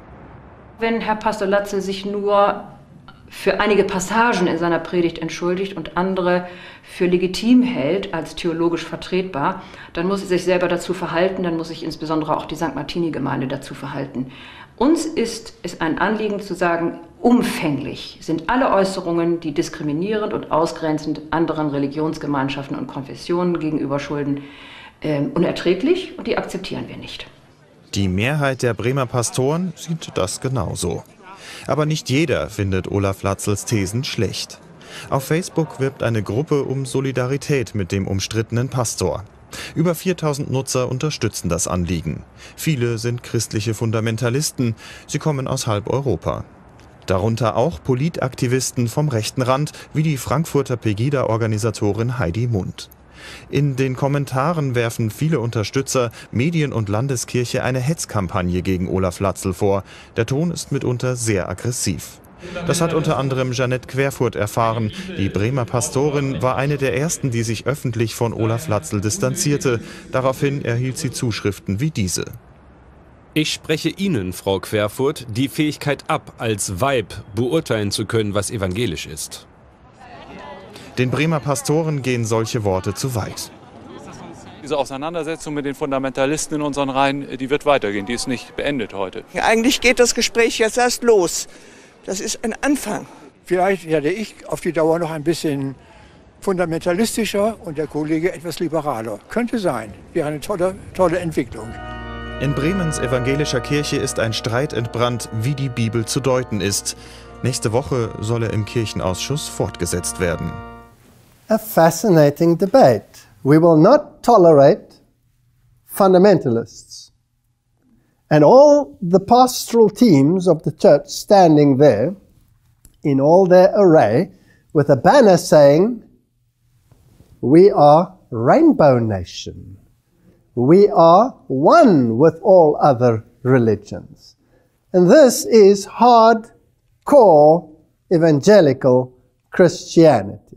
Wenn Herr Pastor Latzel sich nur für einige Passagen in seiner Predigt entschuldigt und andere für legitim hält, als theologisch vertretbar, dann muss er sich selber dazu verhalten, dann muss sich insbesondere auch die Sankt Martini-Gemeinde dazu verhalten. Uns ist es ein Anliegen zu sagen, umfänglich sind alle Äußerungen, die diskriminierend und ausgrenzend anderen Religionsgemeinschaften und Konfessionen gegenüber schulden, äh, unerträglich, und die akzeptieren wir nicht. Die Mehrheit der Bremer Pastoren sieht das genauso. Aber nicht jeder findet Olaf Latzels Thesen schlecht. Auf Facebook wirbt eine Gruppe um Solidarität mit dem umstrittenen Pastor. Über viertausend Nutzer unterstützen das Anliegen. Viele sind christliche Fundamentalisten. Sie kommen aus halb Europa. Darunter auch Politaktivisten vom rechten Rand, wie die Frankfurter Pegida-Organisatorin Heidi Mund. In den Kommentaren werfen viele Unterstützer Medien und Landeskirche eine Hetzkampagne gegen Olaf Latzel vor. Der Ton ist mitunter sehr aggressiv. Das hat unter anderem Jeanette Querfurt erfahren. Die Bremer Pastorin war eine der ersten, die sich öffentlich von Olaf Latzel distanzierte. Daraufhin erhielt sie Zuschriften wie diese. Ich spreche Ihnen, Frau Querfurt, die Fähigkeit ab, als Weib beurteilen zu können, was evangelisch ist. Den Bremer Pastoren gehen solche Worte zu weit. Diese Auseinandersetzung mit den Fundamentalisten in unseren Reihen, die wird weitergehen, die ist nicht beendet heute. Eigentlich geht das Gespräch jetzt erst los. Das ist ein Anfang. Vielleicht werde ich auf die Dauer noch ein bisschen fundamentalistischer und der Kollege etwas liberaler. Könnte sein. Wäre eine tolle, tolle Entwicklung. In Bremens evangelischer Kirche ist ein Streit entbrannt, wie die Bibel zu deuten ist. Nächste Woche soll er im Kirchenausschuss fortgesetzt werden. A fascinating debate. We will not tolerate fundamentalists. And all the pastoral teams of the church standing there in all their array with a banner saying, "We are Rainbow Nation. we are one with all other religions. And this is hardcore evangelical Christianity.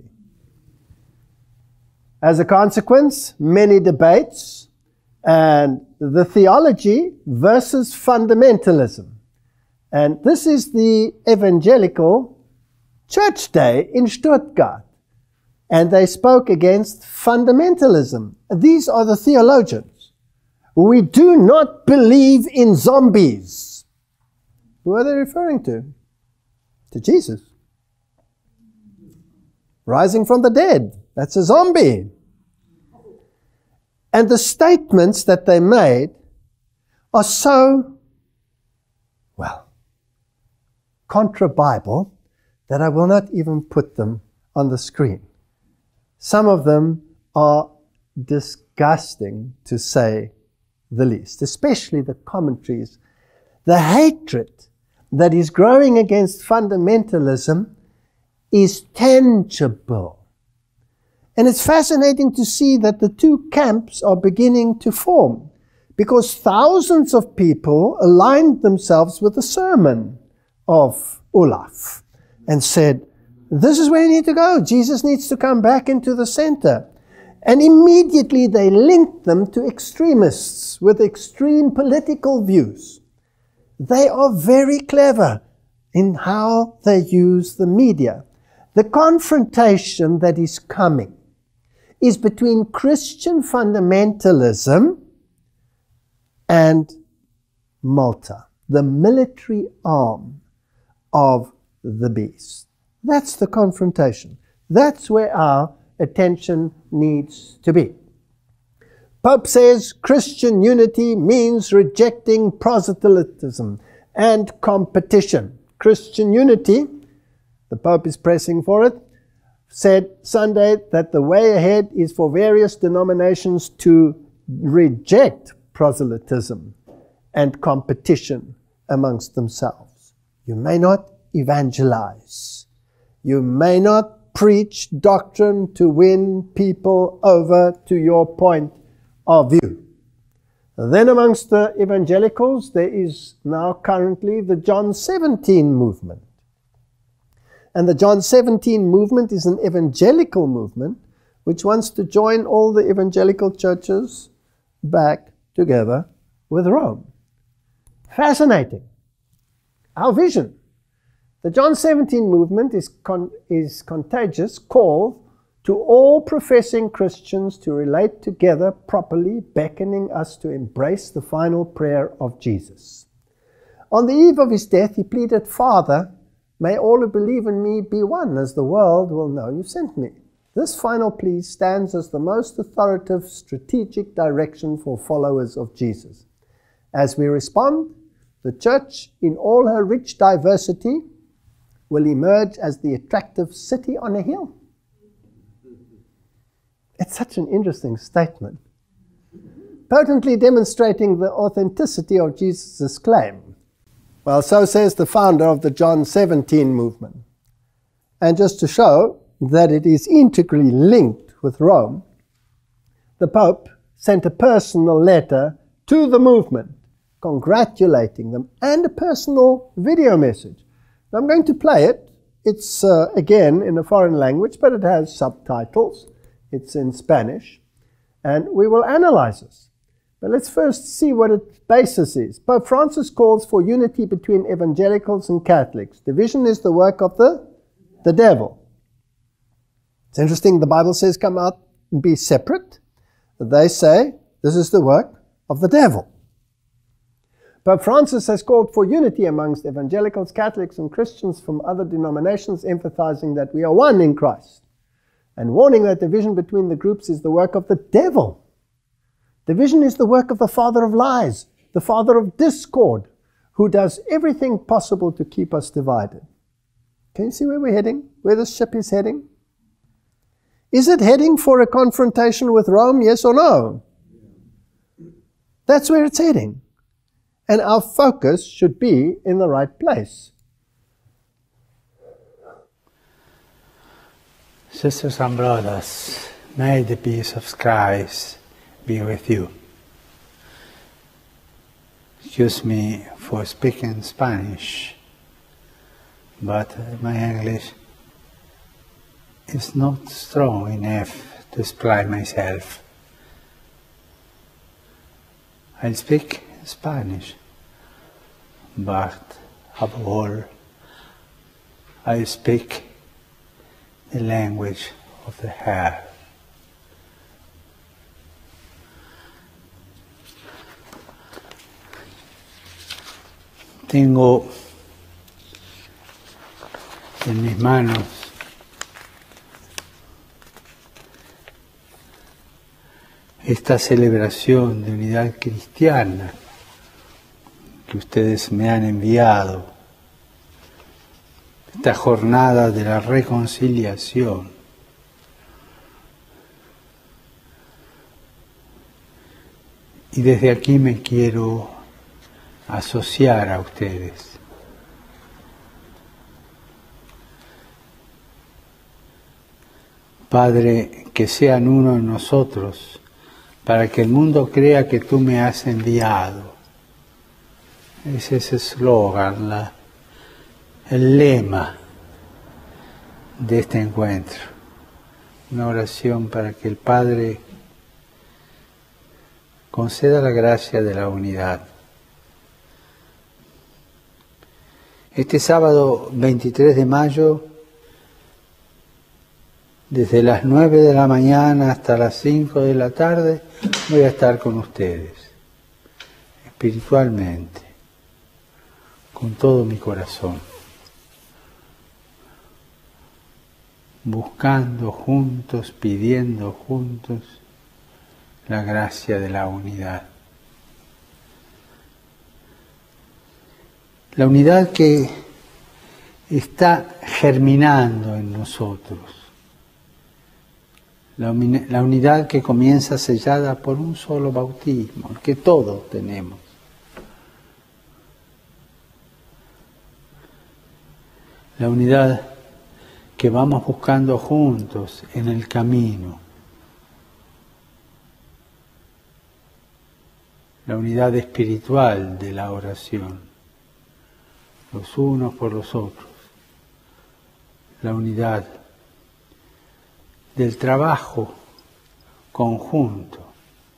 As a consequence, many debates and the theology versus fundamentalism. And this is the evangelical church day in Stuttgart. And they spoke against fundamentalism. These are the theologians. We do not believe in zombies. Who are they referring to? To Jesus. Rising from the dead. That's a zombie. And the statements that they made are so, well, contra-Bible that I will not even put them on the screen. Some of them are disgusting, to say the least, especially the commentaries. The hatred that is growing against fundamentalism is tangible. And it's fascinating to see that the two camps are beginning to form, because thousands of people aligned themselves with the sermon of Olaf and said, this is where you need to go. Jesus needs to come back into the center. And immediately they linked them to extremists with extreme political views. They are very clever in how they use the media. The confrontation that is coming is between Christian fundamentalism and Malta, the military arm of the beast. That's the confrontation. That's where our attention needs to be. Pope says Christian unity means rejecting proselytism and competition. Christian unity, the Pope is pressing for it, said Sunday that the way ahead is for various denominations to reject proselytism and competition amongst themselves. You may not evangelize. You may not preach doctrine to win people over to your point of view. Then amongst the evangelicals, there is now currently the John seventeen movement. And the John seventeen movement is an evangelical movement which wants to join all the evangelical churches back together with Rome. Fascinating. Our vision. The John seventeen movement is, con is contagious call to all professing Christians to relate together properly, beckoning us to embrace the final prayer of Jesus. On the eve of his death, he pleaded, Father, may all who believe in me be one, as the world will know you sent me. This final plea stands as the most authoritative strategic direction for followers of Jesus. As we respond, the church, in all her rich diversity, will emerge as the attractive city on a hill. It's such an interesting statement, potently demonstrating the authenticity of Jesus' claim. Well, so says the founder of the John seventeen movement. And just to show that it is integrally linked with Rome, the Pope sent a personal letter to the movement, congratulating them, and a personal video message. Now, I'm going to play it. It's, uh, again, in a foreign language, but it has subtitles. It's in Spanish. And we will analyze this. But let's first see what its basis is. Pope Francis calls for unity between evangelicals and Catholics. Division is the work of the, the devil. It's interesting, the Bible says come out and be separate. They say this is the work of the devil. Pope Francis has called for unity amongst evangelicals, Catholics, and Christians from other denominations, emphasizing that we are one in Christ, and warning that division between the groups is the work of the devil. Division is the work of the father of lies, the father of discord, who does everything possible to keep us divided. Can you see where we're heading? Where the ship is heading? Is it heading for a confrontation with Rome, yes or no? That's where it's heading. And our focus should be in the right place. Sisters and brothers, may the peace of Christ be with you. excuse me for speaking Spanish, but my English is not strong enough to explain myself. I speak Spanish, but above all, I speak the language of the heart. Tengo en mis manos esta celebración de unidad cristiana que ustedes me han enviado, esta jornada de la reconciliación. Y desde aquí me quiero asociar a ustedes. Padre, que sean uno en nosotros, para que el mundo crea que tú me has enviado. Ese es el eslogan, la, el lema de este encuentro. Una oración para que el Padre conceda la gracia de la unidad. Este sábado veintitrés de mayo, desde las nueve de la mañana hasta las cinco de la tarde, voy a estar con ustedes, espiritualmente, con todo mi corazón, buscando juntos, pidiendo juntos la gracia de la unidad. La unidad que está germinando en nosotros. La, la unidad que comienza sellada por un solo bautismo, el que todos tenemos. La unidad que vamos buscando juntos en el camino. La unidad espiritual de la oración, los unos por los otros. La unidad del trabajo conjunto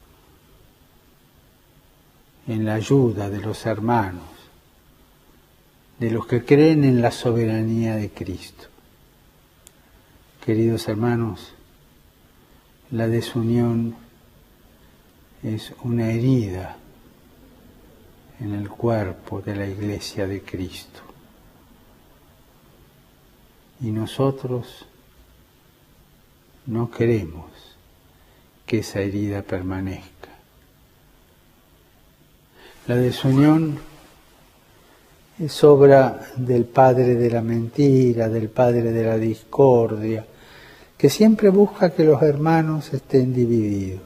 en la ayuda de los hermanos, de los que creen en la soberanía de Cristo. Queridos hermanos, la desunión es una herida en el cuerpo de la Iglesia de Cristo. Y nosotros no queremos que esa herida permanezca. La desunión es obra del padre de la mentira, del padre de la discordia, que siempre busca que los hermanos estén divididos.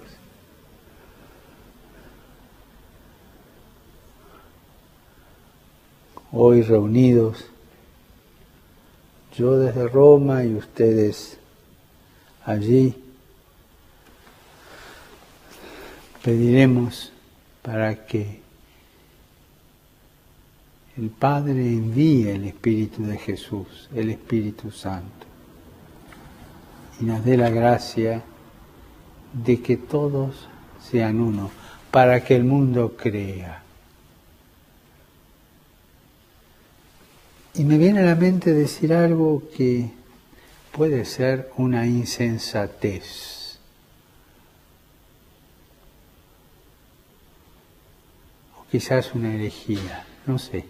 Hoy reunidos, yo desde Roma y ustedes allí, pediremos para que el Padre envíe el Espíritu de Jesús, el Espíritu Santo, y nos dé la gracia de que todos sean uno, para que el mundo crea. Y me viene a la mente decir algo que puede ser una insensatez. O quizás una herejía, no sé.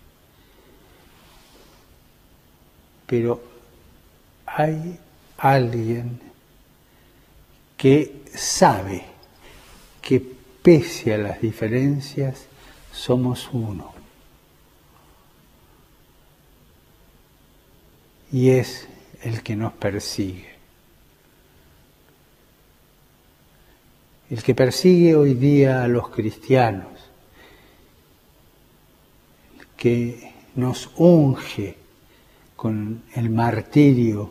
Pero hay alguien que sabe que pese a las diferencias somos uno. Y es el que nos persigue. El que persigue hoy día a los cristianos, el que nos unge con el martirio,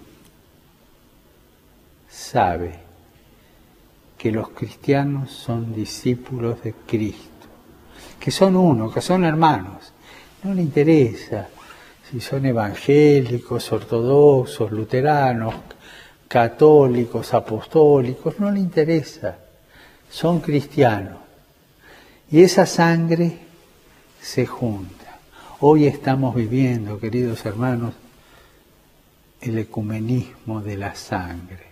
sabe que los cristianos son discípulos de Cristo, que son uno, que son hermanos. No le interesa si son evangélicos, ortodoxos, luteranos, católicos, apostólicos, no le interesa. Son cristianos. Y esa sangre se junta. Hoy estamos viviendo, queridos hermanos, el ecumenismo de la sangre.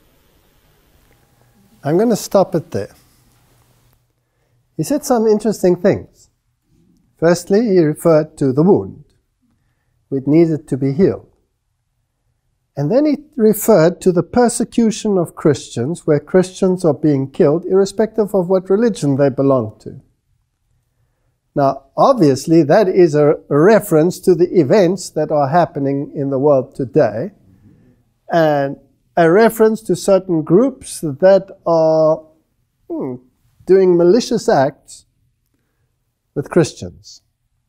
I'm going to stop it there. He said some interesting things. Firstly, he referred to the wound, which needed to be healed. And then he referred to the persecution of Christians, where Christians are being killed, irrespective of what religion they belong to. Now, obviously, that is a reference to the events that are happening in the world today, and a reference to certain groups that are hmm, doing malicious acts with Christians.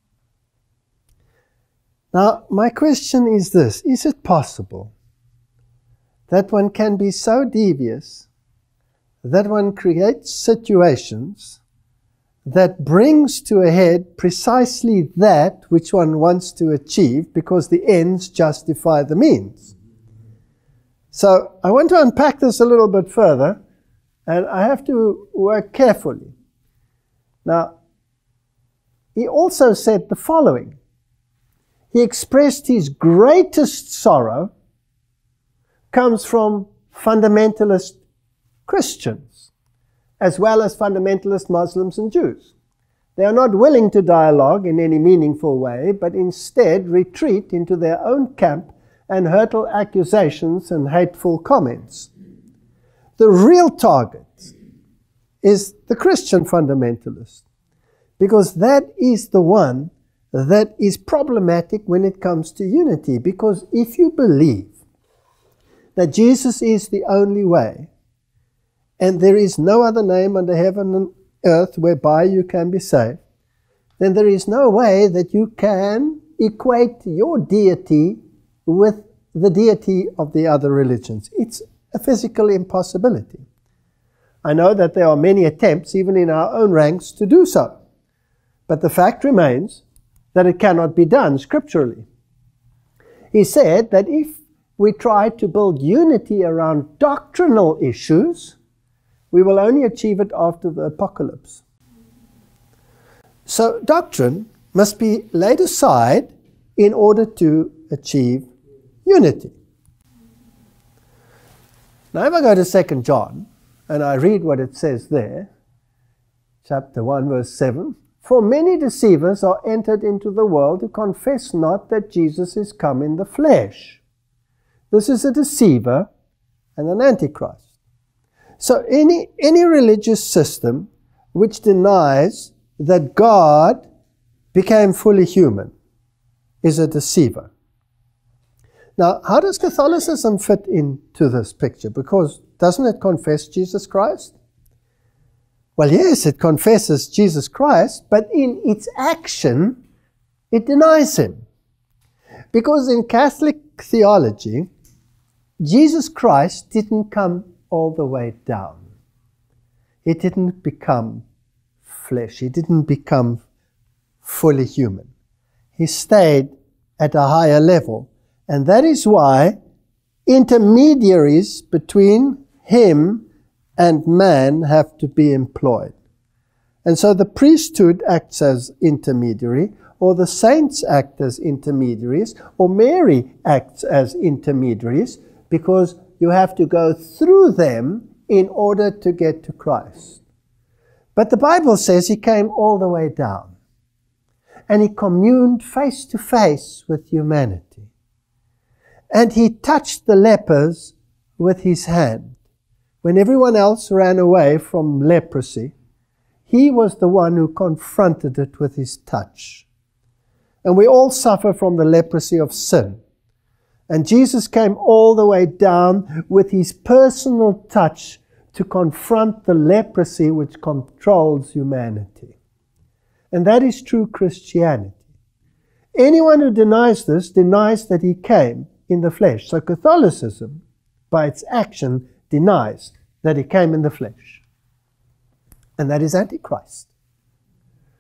Now, my question is this: is it possible that one can be so devious that one creates situations that brings to a head precisely that which one wants to achieve, because the ends justify the means? So I want to unpack this a little bit further, and I have to work carefully. Now, he also said the following. He expressed his greatest sorrow comes from fundamentalist Christians, as well as fundamentalist Muslims and Jews. They are not willing to dialogue in any meaningful way, but instead retreat into their own camp and hurl accusations and hateful comments. The real target is the Christian fundamentalist, because that is the one that is problematic when it comes to unity. Because if you believe that Jesus is the only way, and there is no other name under heaven and earth whereby you can be saved, then there is no way that you can equate your deity with the deity of the other religions. It's a physical impossibility. I know that there are many attempts, even in our own ranks, to do so. But the fact remains that it cannot be done scripturally. He said that if we try to build unity around doctrinal issues, we will only achieve it after the apocalypse. So doctrine must be laid aside in order to achieve unity. Now if I go to Second John and I read what it says there, chapter one verse seven, for many deceivers are entered into the world who confess not that Jesus is come in the flesh. This is a deceiver and an antichrist. So any, any religious system which denies that God became fully human is a deceiver. Now, how does Catholicism fit into this picture? Because doesn't it confess Jesus Christ? Well, yes, it confesses Jesus Christ, but in its action, it denies him. Because in Catholic theology, Jesus Christ didn't come all the way down. He didn't become flesh. He didn't become fully human. He stayed at a higher level. And that is why intermediaries between him and man have to be employed. And so the priesthood acts as intermediary, or the saints act as intermediaries, or Mary acts as intermediaries, because you have to go through them in order to get to Christ. But the Bible says he came all the way down, and he communed face to face with humanity. And he touched the lepers with his hand. When everyone else ran away from leprosy, he was the one who confronted it with his touch. And we all suffer from the leprosy of sin. And Jesus came all the way down with his personal touch to confront the leprosy which controls humanity. And that is true Christianity. Anyone who denies this denies that he came in the flesh. So Catholicism, by its action, denies that he came in the flesh. And that is Antichrist.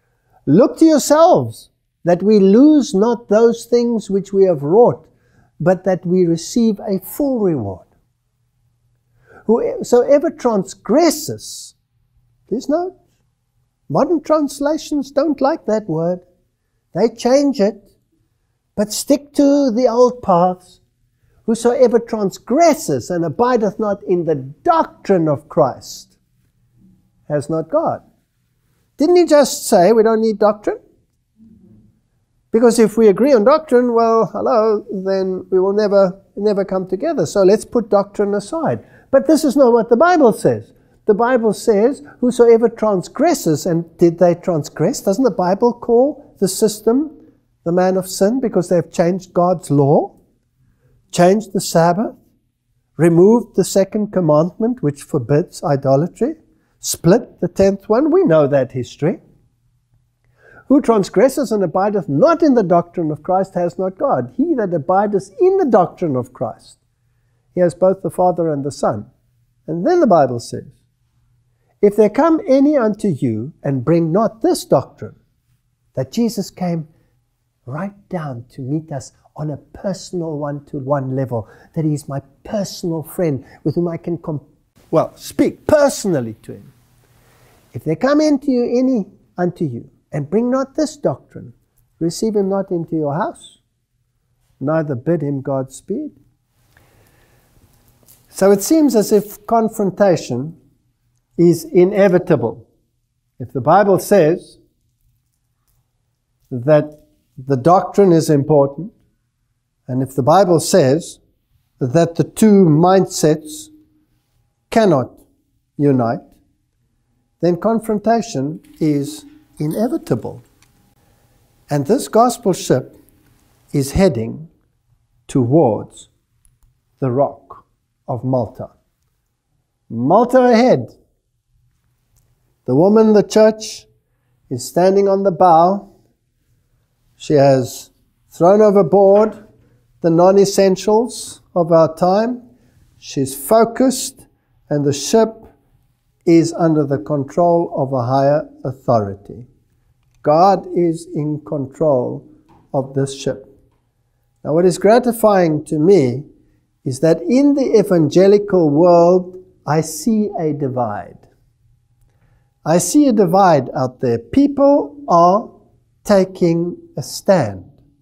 Look to yourselves, that we lose not those things which we have wrought, but that we receive a full reward. Whosoever transgresses, please note, modern translations don't like that word. They change it, but stick to the old paths. Whosoever transgresses and abideth not in the doctrine of Christ has not God. Didn't he just say we don't need doctrine? Because if we agree on doctrine, well, hello, then we will never, never come together. So let's put doctrine aside. But this is not what the Bible says. The Bible says, whosoever transgresses, and did they transgress? Doesn't the Bible call the system the man of sin because they've changed God's law, changed the Sabbath, removed the second commandment which forbids idolatry, split the tenth one? We know that history. Who transgresses and abideth not in the doctrine of Christ has not God. He that abideth in the doctrine of Christ, he has both the Father and the Son. And then the Bible says, if there come any unto you and bring not this doctrine, that Jesus came right down to meet us on a personal one-to-one level, that he is my personal friend with whom I can, com well, speak personally to him. If there come into you any unto you, and bring not this doctrine, receive him not into your house, neither bid him Godspeed. So it seems as if confrontation is inevitable. If the Bible says that the doctrine is important, and if the Bible says that the two mindsets cannot unite, then confrontation is inevitable. And this gospel ship is heading towards the Rock of Malta. Malta ahead. The woman, the church, is standing on the bow. She has thrown overboard the non-essentials of our time. She's focused, and the ship is under the control of a higher authority. God is in control of this ship. Now, what is gratifying to me is that in the evangelical world, I see a divide. I see a divide out there. People are taking a stand.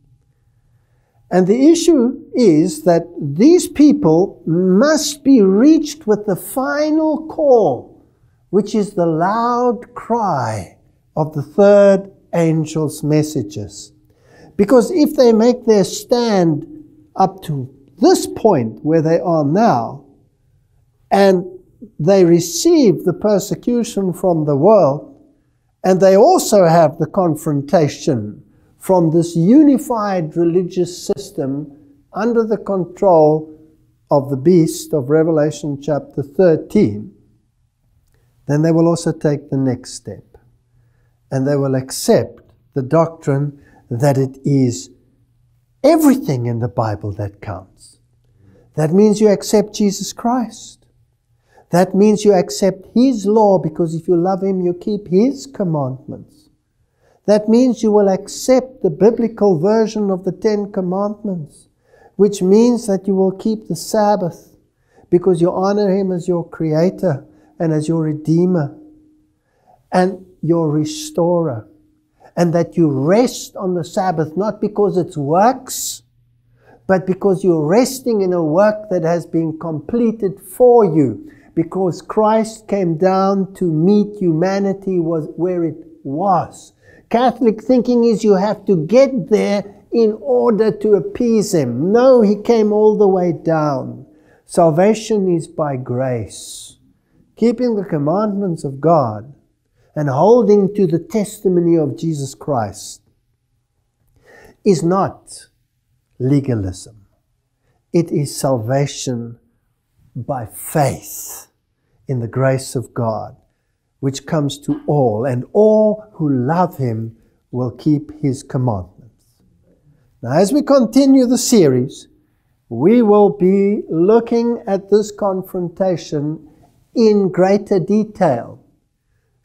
And the issue is that these people must be reached with the final call, which is the loud cry of the third angel's messages. Because if they make their stand up to this point where they are now, and they receive the persecution from the world, and they also have the confrontation from this unified religious system under the control of the beast of Revelation chapter thirteen, then they will also take the next step. And they will accept the doctrine that it is everything in the Bible that counts. That means you accept Jesus Christ. That means you accept his law, because if you love him, you keep his commandments. That means you will accept the biblical version of the Ten Commandments, which means that you will keep the Sabbath because you honor him as your creator and as your redeemer and your restorer. And that you rest on the Sabbath, not because it's works, but because you're resting in a work that has been completed for you. Because Christ came down to meet humanity was where it was. Catholic thinking is you have to get there in order to appease him. No, he came all the way down. Salvation is by grace. Keeping the commandments of God and holding to the testimony of Jesus Christ is not legalism. It is salvation by faith in the grace of God, which comes to all, and all who love him will keep his commandments. Now, as we continue the series, we will be looking at this confrontation in greater detail,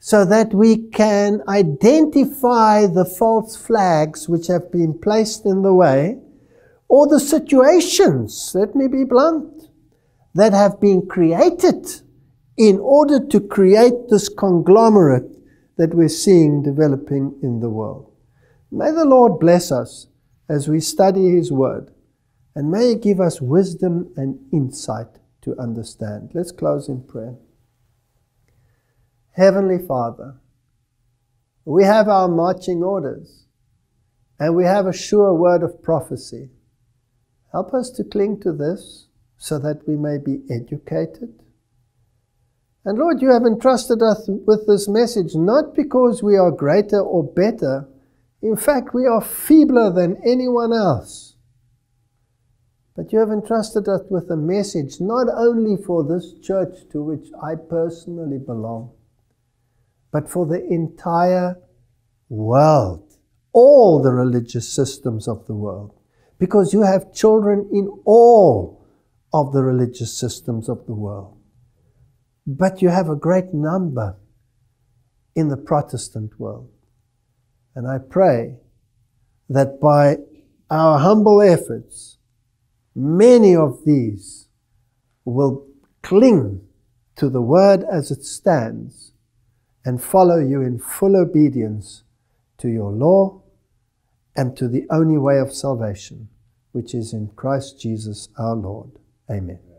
so that we can identify the false flags which have been placed in the way, or the situations, let me be blunt, that have been created in order to create this conglomerate that we're seeing developing in the world. May the Lord bless us as we study His Word, and may He give us wisdom and insight to understand. Let's close in prayer. Heavenly Father, we have our marching orders, and we have a sure word of prophecy. Help us to cling to this so that we may be educated. And Lord, you have entrusted us with this message not because we are greater or better. In fact, we are feebler than anyone else. But you have entrusted us with a message not only for this church to which I personally belong, but for the entire world, all the religious systems of the world, because you have children in all of the religious systems of the world. But you have a great number in the Protestant world. And I pray that by our humble efforts, many of these will cling to the Word as it stands and follow you in full obedience to your law and to the only way of salvation, which is in Christ Jesus our Lord. Amen.